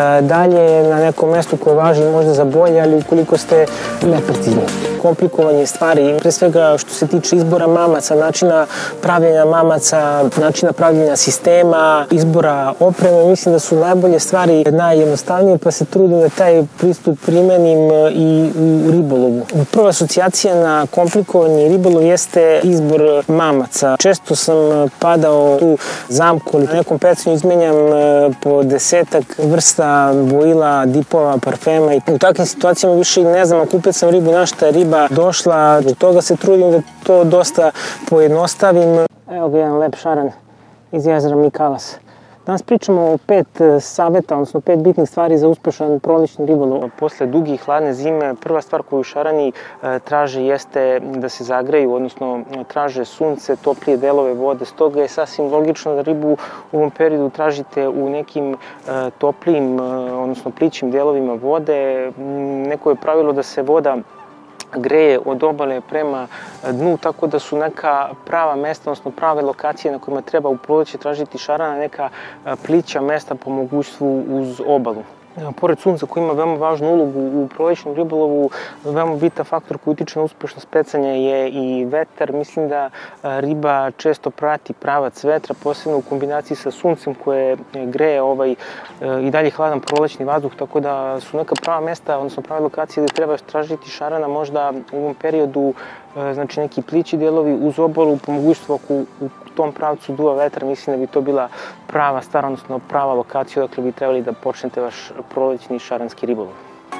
dalje na nekom mestu koje važi možda za bolje, ali ukoliko ste neprecizni. Komplikovanje stvari, pre svega što se tiče izbora mamaca, načina pravljenja mamaca, načina pravljenja sistema, izbora opreme, mislim da su najbolje stvari najjednostavnije, pa se trudim da taj pristup primenim i u ribolovu. Prva asocijacija na komplikovanje ribolov jeste izbor mamaca. Često sam padao tu zamku, ali na nekom pecanju izmenjam po 10-ak vrsta bojila, dipova, parfema i u takvim situacijama više ne znam ako upecam ribu na šta je riba došla, zbog toga se trudim da to dosta pojednostavim. Evo ga jedan lep šaran iz jezera Mikalas. Danas pričamo o 5 savjeta, odnosno 5 bitnih stvari za uspešan prolećni ribolov. Posle duge i hladne zime, prva stvar koju šarani traže jeste da se zagreju, odnosno traže sunce, toplije delove vode. Stoga je sasvim logično da ribu u ovom periodu tražite u nekim toplijim, odnosno plićim delovima vode. Neko je pravilo da se voda greje od obale prema dnu, tako da su neka prava mesta, odnosno prave lokacije na kojima treba u proleće tražiti šarana, neka plića mesta po mogućstvu uz obalu. Pored sunca koji ima veoma važnu ulogu u prolećnom ribolovu, veoma bitan faktor koji utiče na uspešnost pecanja je i vetar. Mislim da riba često prati pravac vetra, posebno u kombinaciji sa suncem koje greje i dalje hladan prolećni vazduh, tako da su neka prava mesta, odnosno prave lokacije gde treba tražiti šarana možda u ovom periodu, znači neki plići delovi uz obalu, po mogućstvu ako u tom pravcu duva vetar, mislim da bi to bila prava stvar, odnosno prava lokacija odakle bi trebali da počnete vaš prolećni šaranski ribolov.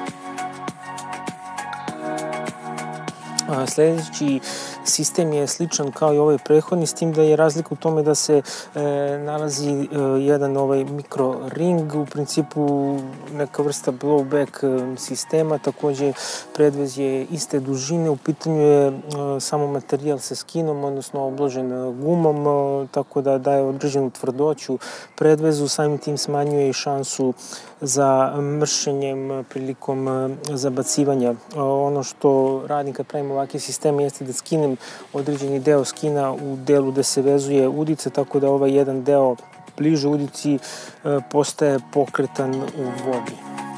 Sledeći sistem je sličan kao i ovaj prethodni, s tim da je razlika u tome da se nalazi jedan mikro ring, u principu neka vrsta blowback sistema, takođe predvez je iste dužine, u pitanju je samo materijal sa skinom, odnosno obložen gumom, tako da daje određenu tvrdoću predvezu, samim tim smanjuje i šansu za mršenjem prilikom zabacivanja. Ono što radim kad pravim ovakve sisteme jeste da skinem određeni deo skina u delu gde se vezuje udica, tako da ovaj jedan deo bliže udici postaje pokretan u vodi.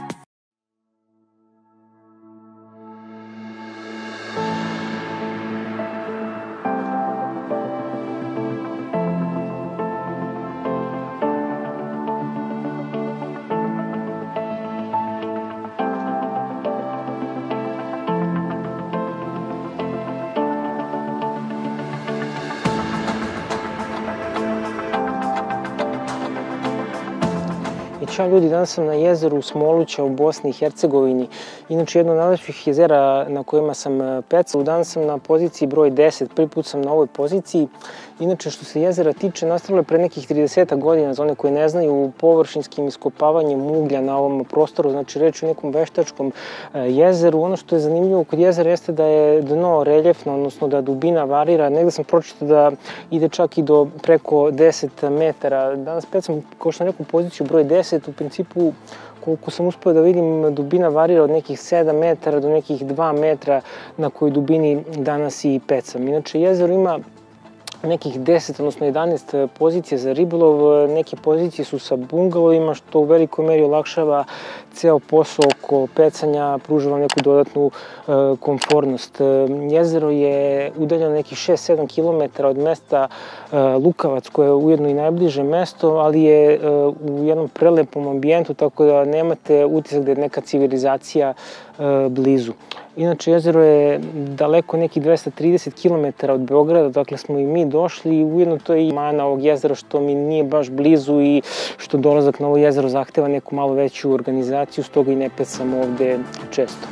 Ćao ljudi, danas sam na jezeru Smoluća u Bosni i Hercegovini, inače jedno od najlepših jezera na kojima sam pecao. Danas sam na poziciji broj 10, prvi put sam na ovoj poziciji. Inače, što se jezera tiče, nastalo je pre nekih 30 godina, za one koji ne znaju, površinskim iskopavanjem uglja na ovom prostoru, znači reč o nekom veštačkom jezeru. Ono što je zanimljivo kod jezera jeste da je dno reljefno, odnosno da dubina varira. Negde sam pročitao da ide čak i do preko 10 metara. Danas pecam, kao što sam rekao, poziciju broj 10, u principu koliko sam uspeo da vidim, dubina varira od nekih 7 metara do nekih 2 metra na kojoj dubini danas i pecam. Inače, jezero ima nekih 10, odnosno 11 pozicija za ribolov. Neke pozicije su sa bungalovima, što u velikoj meri olakšava ceo posao oko pecanja, pruža vam neku dodatnu komfortnost. Jezero je udaljeno nekih 6-7 km od mesta Lukavac, koje je ujedno i najbliže mesto, ali je u jednom prelepom ambijentu, tako da nemate utisak da je neka civilizacija blizu. Inače, jezero je daleko nekih 230 km od Beograda, dakle smo i mi došli i ujedno to je i mana ovog jezera što mi nije baš blizu i što dolazak na ovo jezero zahteva neku malo veću organizaciju, stoga i ne pecam ovde često.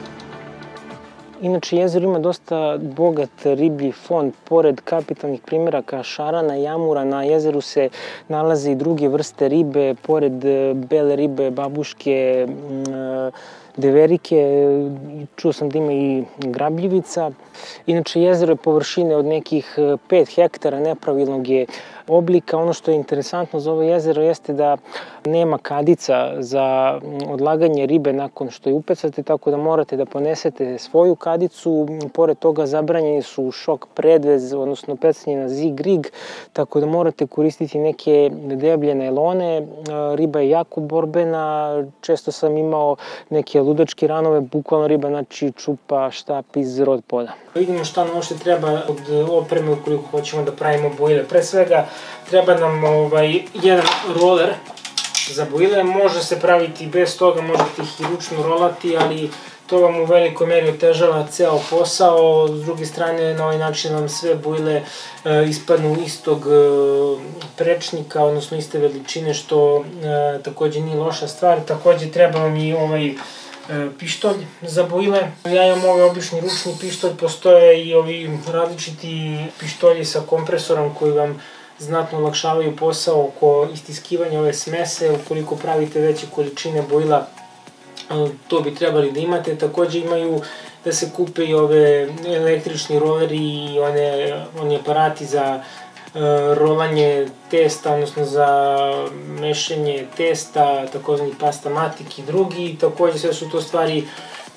Inače, jezero ima dosta bogat riblji fond. Pored kapitalnih primeraka šarana, jamura, na jezeru se nalaze i druge vrste ribe, pored bele ribe, babuške, deverike, čuo sam da ima i grabljivica. Inače, jezero je površine od nekih 5 hektara, nepravilnog je oblika. Ono što je interesantno za ovo jezero jeste da nema kadica za odlaganje ribe nakon što je upecate, tako da morate da ponesete svoju kadicu. Pored toga zabranjeni su šok predvez, odnosno pecanje na zig rig, tako da morate koristiti neke deblje najlone. Riba je jako borbena, često sam imao neke ludačke ranove, bukvalno riba znači čupa štap iz rod poda. Vidimo šta nam uopšte treba od opreme ukoliko hoćemo da pravimo bojile. Pre svega treba nam jedan roller za bojile, može se praviti bez toga, možete ih i ručno rolati, ali to vam u velikoj meri otežava ceo posao. S druge strane, na ovaj način vam sve bojile ispadnu istog prečnika, odnosno iste veličine, što takođe nije loša stvar. Takođe treba vam i pištolj za bojile. Ja imam ovaj obični ručni pištolj, postoje i ovi različiti pištolji sa kompresorom koji vam znatno olakšavaju posao oko istiskivanja ove smese. Ukoliko pravite veće količine bojila, to bi trebali da imate. Takođe imaju da se kupe i ove električni roleri i oni aparati za rolanje testa, odnosno za mešanje testa, takozvani pasta matik i drugi. Takođe sve su to stvari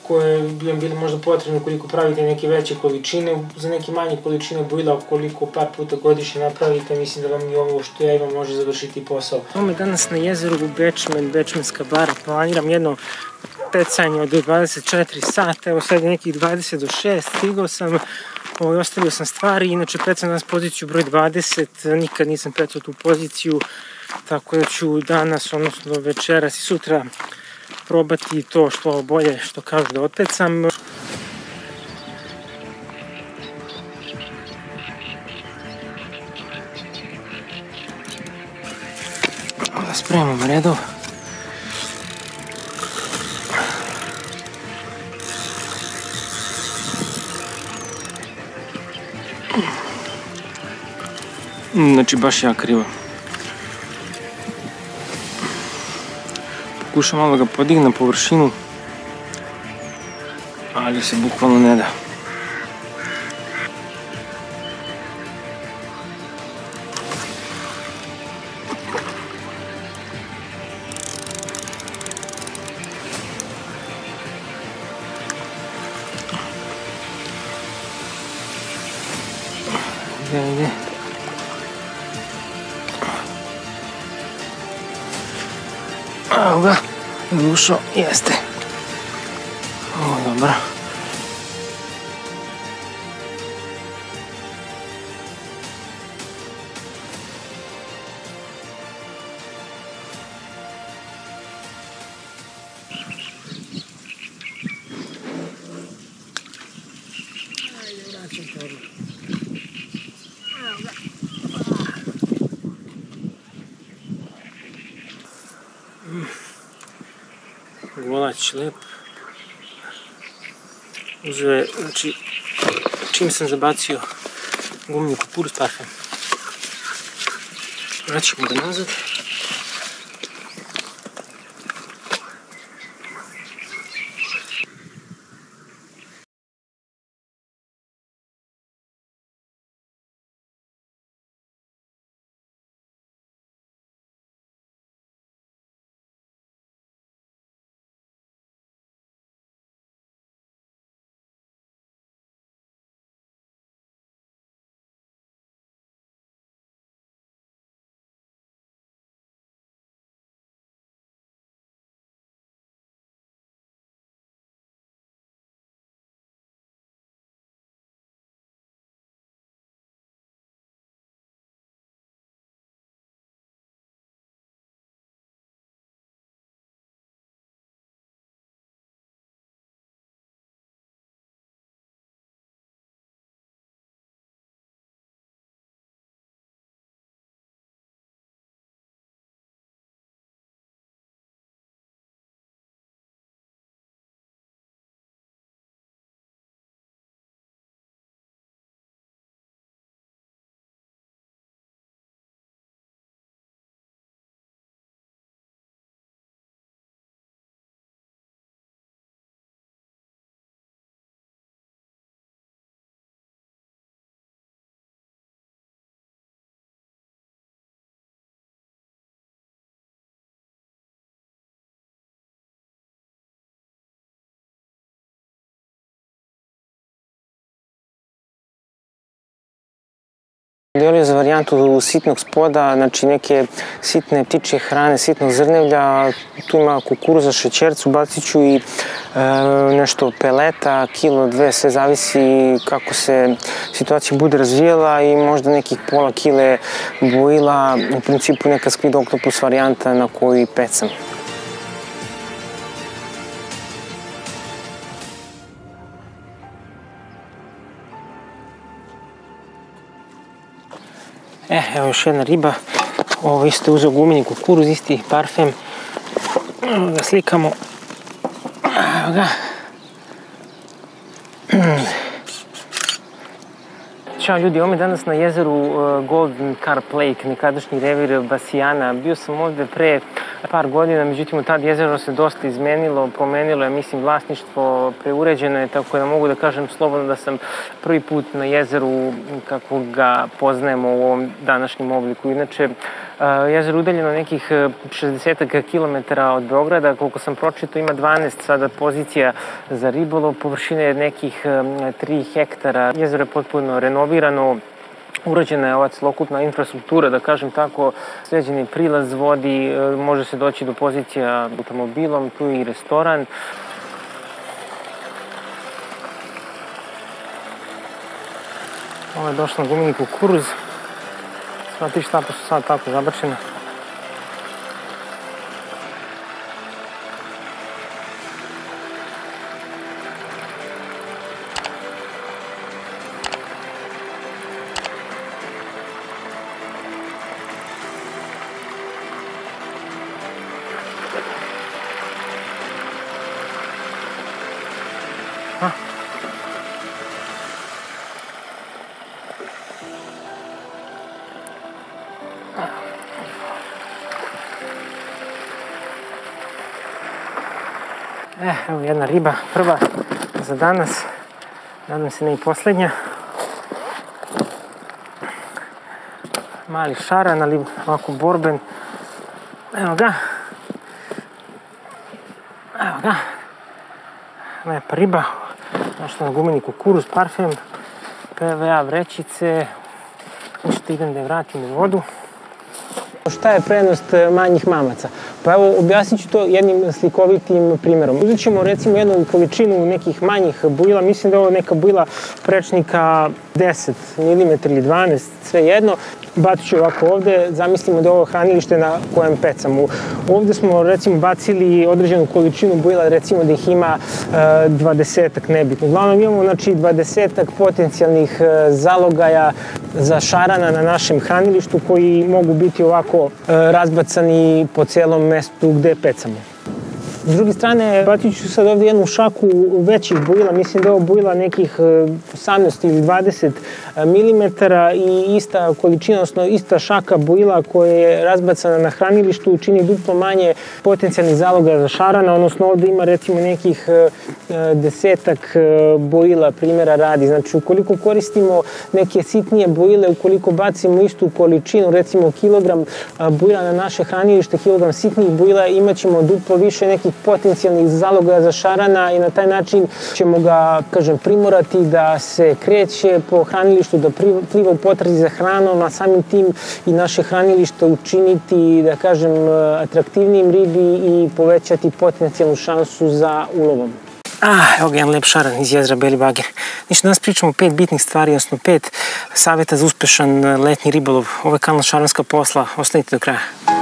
koje bi vam bile možda potrebne ukoliko pravite neke veće količine. Za neke manje količine bojila, ukoliko par puta godišnje napravite, mislim da vam i ovo što ja imam može završiti posao. Ovo me danas na jezeru u Bečmenska bara. Planiram jedno pecanje od 24 sata, evo sad je nekih 20 do 6, stigao sam, ostavio sam stvari, inače pecam danas poziciju broj 20, nikad nisam pecao tu poziciju, tako da ću danas, odnosno večeras i sutra probati to što bolje, što kažu da otpecam. Da spremamo redov. Znači baš jako krivo. Pokušam malo ga podignem na površinu, ali se bukvalno ne da. Ide. Evo ga, je ušao, jeste. Ovo, dobro. Ajde, vraćam torbu. Evo ga. Golać lep. Uzeo je, znači, čim sam zabacio gumeni kukuruz parfem. Vraćamo ga nazad. Olio za varijantu sitnog spoda, znači neke sitne ptičje hrane, sitnog zrnevlja, tu ima kukuruza, šećercu, bacit ću i nešto peleta, kilo, dve, sve zavisi kako se situacija bude razvijela i možda nekih pola kile bojila, u principu neka Squid Octopus varijanta na koju pecam. Evo još jedna riba, ovo isto uzeo gumeni kukuruz, isti parfem, evo ga slikamo, evo ga. Ćao ljudi, ovo je danas na jezeru Golden Carp Lake, nekadašnji revir Basijana. Bio sam ovde pre par godina, međutim od tad jezero se dosta izmenilo, promenilo je, mislim, vlasništvo, preuređeno je, tako da mogu da kažem slobodno da sam prvi put na jezeru kako ga poznajemo u ovom današnjem obliku. Inače, jezero udaljeno nekih 60 km od Beograda, koliko sam pročitao ima 12 sada pozicija za ribolov, površine je nekih 3 hektara, jezero je potpuno renovirano, urađena je ova celokupna infrastruktura, da kažem tako, sređeni prilaz vodi, može se doći do pozicija automobilom, tu je i restoran. Ovo je došlo na gumeni kukuruz. Sva 3 štapa su sad tako zabačene. Evo jedna riba, prva za danas, nadam se ne i posljednja. Mali šaran, ali ovako borben. Evo ga. Evo ga. Lepa riba. Našla na gumeni kukuruz, parfem, PVA vrećice. Ništa, idem da je vratim u vodu. Šta je prednost manjih mamaca? Pa evo, objasnit ću to jednim slikovitim primjerom. Uzet ćemo recimo jednu količinu nekih manjih bujila, mislim da je ovo neka bujila prečnika 10 mm ili 12, sve jedno. Bacit ću ovako ovde, zamislimo da je ovo hranilište na kojem pecamo. Ovde smo recimo bacili određenu količinu bujila, recimo da ih ima 20-ak, nebitno. Uglavnom imamo znači 20-ak potencijalnih zalogaja za šarana na našem hranilištu koji mogu biti ovako razbacani po celom mestu gde pecamo. S druge strane, bacit ću sad ovdje jednu šaku većih bujila, mislim da je ovo bujila nekih 18 ili 20 mm i ista količina, odnosno ista šaka bujila koja je razbacana na hranilištu čini duplo manje potencijalnih zaloga za šarana, odnosno ovdje ima recimo nekih 10-ak bujila, primjera radi. Znači, ukoliko koristimo neke sitnije bujile, ukoliko bacimo istu količinu, recimo kilogram bujila na naše hranilište, kilogram sitnijih bujila, imat ćemo duplo više nekih potencijalnih zaloga za šarana i na taj način ćemo ga, kažem, primorati da se kreće po hranilištu, da pliva u potrazi za hranom, a samim tim i naše hranilište učiniti, da kažem, atraktivnijim ribi i povećati potencijalnu šansu za ulovom. Evo ga jedan lep šaran iz jezera Beli Bager. Ništa, danas pričamo o 5 bitnih stvari, odnosno 5 savjeta za uspešan letnji ribolov. Ovo je kanal Šaranska posla, ostanite do kraja.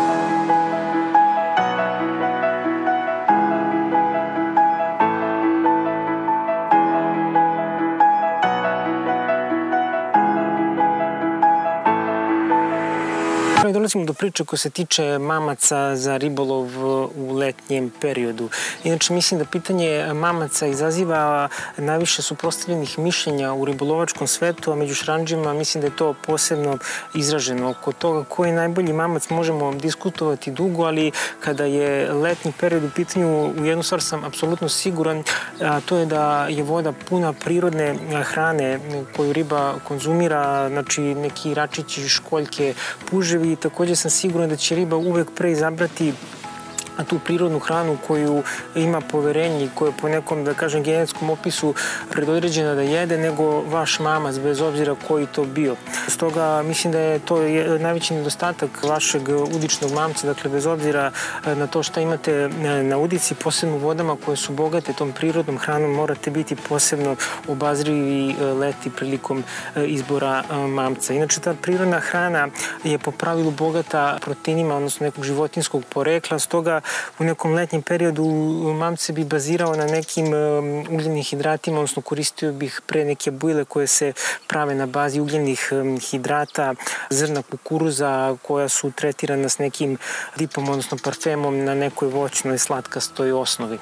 Dolazimo do priče koja se tiče mamaca za ribolov u letnjem periodu. Inače, mislim da pitanje mamaca izaziva najviše suprotstavljenih mišljenja u ribolovačkom svetu, a među šarandžima mislim da je to posebno izraženo. Oko toga koji je najbolji mamac možemo diskutovati dugo, ali kada je letnji period u pitanju, u jednu stvar sam apsolutno siguran, a to je da je voda puna prirodne hrane koju riba konzumira, znači neki račići, školjke, puževi. Također sam siguran da će riba uvek pre izabrati tu prirodnu hranu koju ima poverenje i koja je po nekom, da kažem, genetskom opisu predodređena da jede, nego vaš mamac, bez obzira koji to bio. Stoga mislim da je to najveći nedostatak vašeg udičnog mamca, dakle bez obzira na to šta imate na udici, posebno u vodama koje su bogate tom prirodnom hranom, morate biti posebno obazrivi leti prilikom izbora mamca. Inače, ta prirodna hrana je po pravilu bogata proteinima, odnosno nekog životinskog porekla, stoga u nekom letnjem periodu mamce bi bazirao na nekim ugljenim hidratima, odnosno koristio bih pre neke bujile koje se prave na bazi ugljenih hidrata, zrna kukuruza koja su tretirana s nekim dipom, odnosno parfemom na nekoj voćnoj slatkastoj osnovi.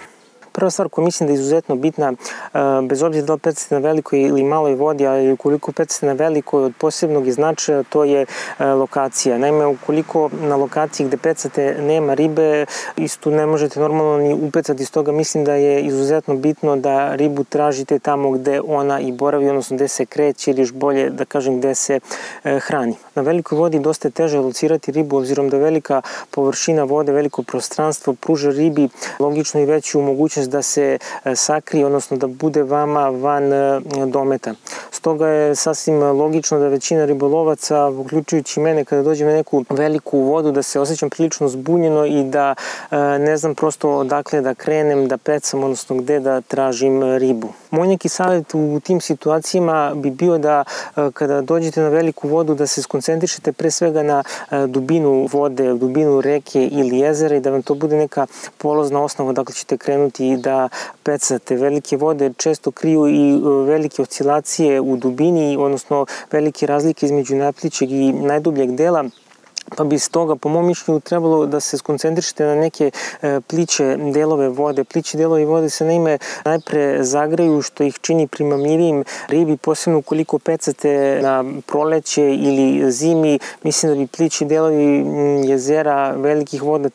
Prva stvar koju mislim da je izuzetno bitna, bez obzira da li pecate na velikoj ili maloj vodi, ali ukoliko pecate na velikoj od posebnog značaja, to je lokacija. Naime, ukoliko na lokaciji gde pecate nema ribe, istu ne možete normalno ni upecati, stoga mislim da je izuzetno bitno da ribu tražite tamo gde ona i boravi, odnosno gde se kreće ili još bolje da kažem gde se hrani. Na velikoj vodi dosta je teže locirati ribu, obzirom da velika površina vode, veliko prostranstvo pruža ribi logično i veću mogućnost da se sakrije, odnosno da bude vama van dometa. Stoga je sasvim logično da većina ribolovaca, uključujući mene, kada dođem na neku veliku vodu, da se osjećam prilično zbunjeno i da ne znam prosto odakle da krenem, da pecam, odnosno gde da tražim ribu. Moj neki savjet u tim situacijama bi bio da kada dođete na veliku vodu da se skoncentrišete pre svega na dubinu vode, dubinu reke ili jezera i da vam to bude neka polazna osnova dakle ćete krenuti da pecate. Velike vode često kriju i velike oscilacije u dubini, odnosno velike razlike između najplićeg i najdubljeg dela, pa bi stoga, po mom mišljenju, trebalo da se skoncentrišete na neke pliće delove vode. Plići delovi vode se naime najpre zagreju, što ih čini primamljivim ribi, posebno ukoliko pecate na proleće ili zimi. Mislim da bi plići delovi jezera, velikih voda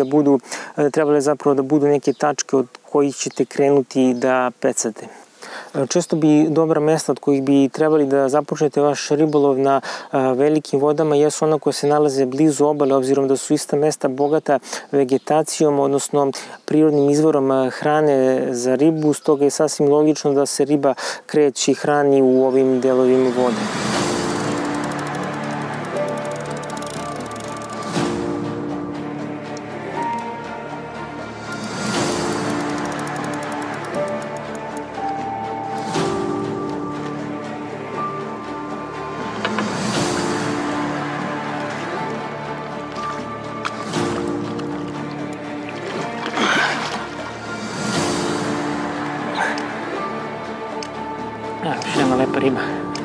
trebali zapravo da budu neke tačke od kojih ćete krenuti da pecate. Često bi dobra mesta od kojih bi trebali da započnete vaš ribolov na velikim vodama jesu ona koja se nalaze blizu obale, obzirom da su ista mesta bogata vegetacijom, odnosno prirodnim izvorom hrane za ribu, stoga je sasvim logično da se riba kreće i hrani u ovim delovima vode. Još jedna lepa riba.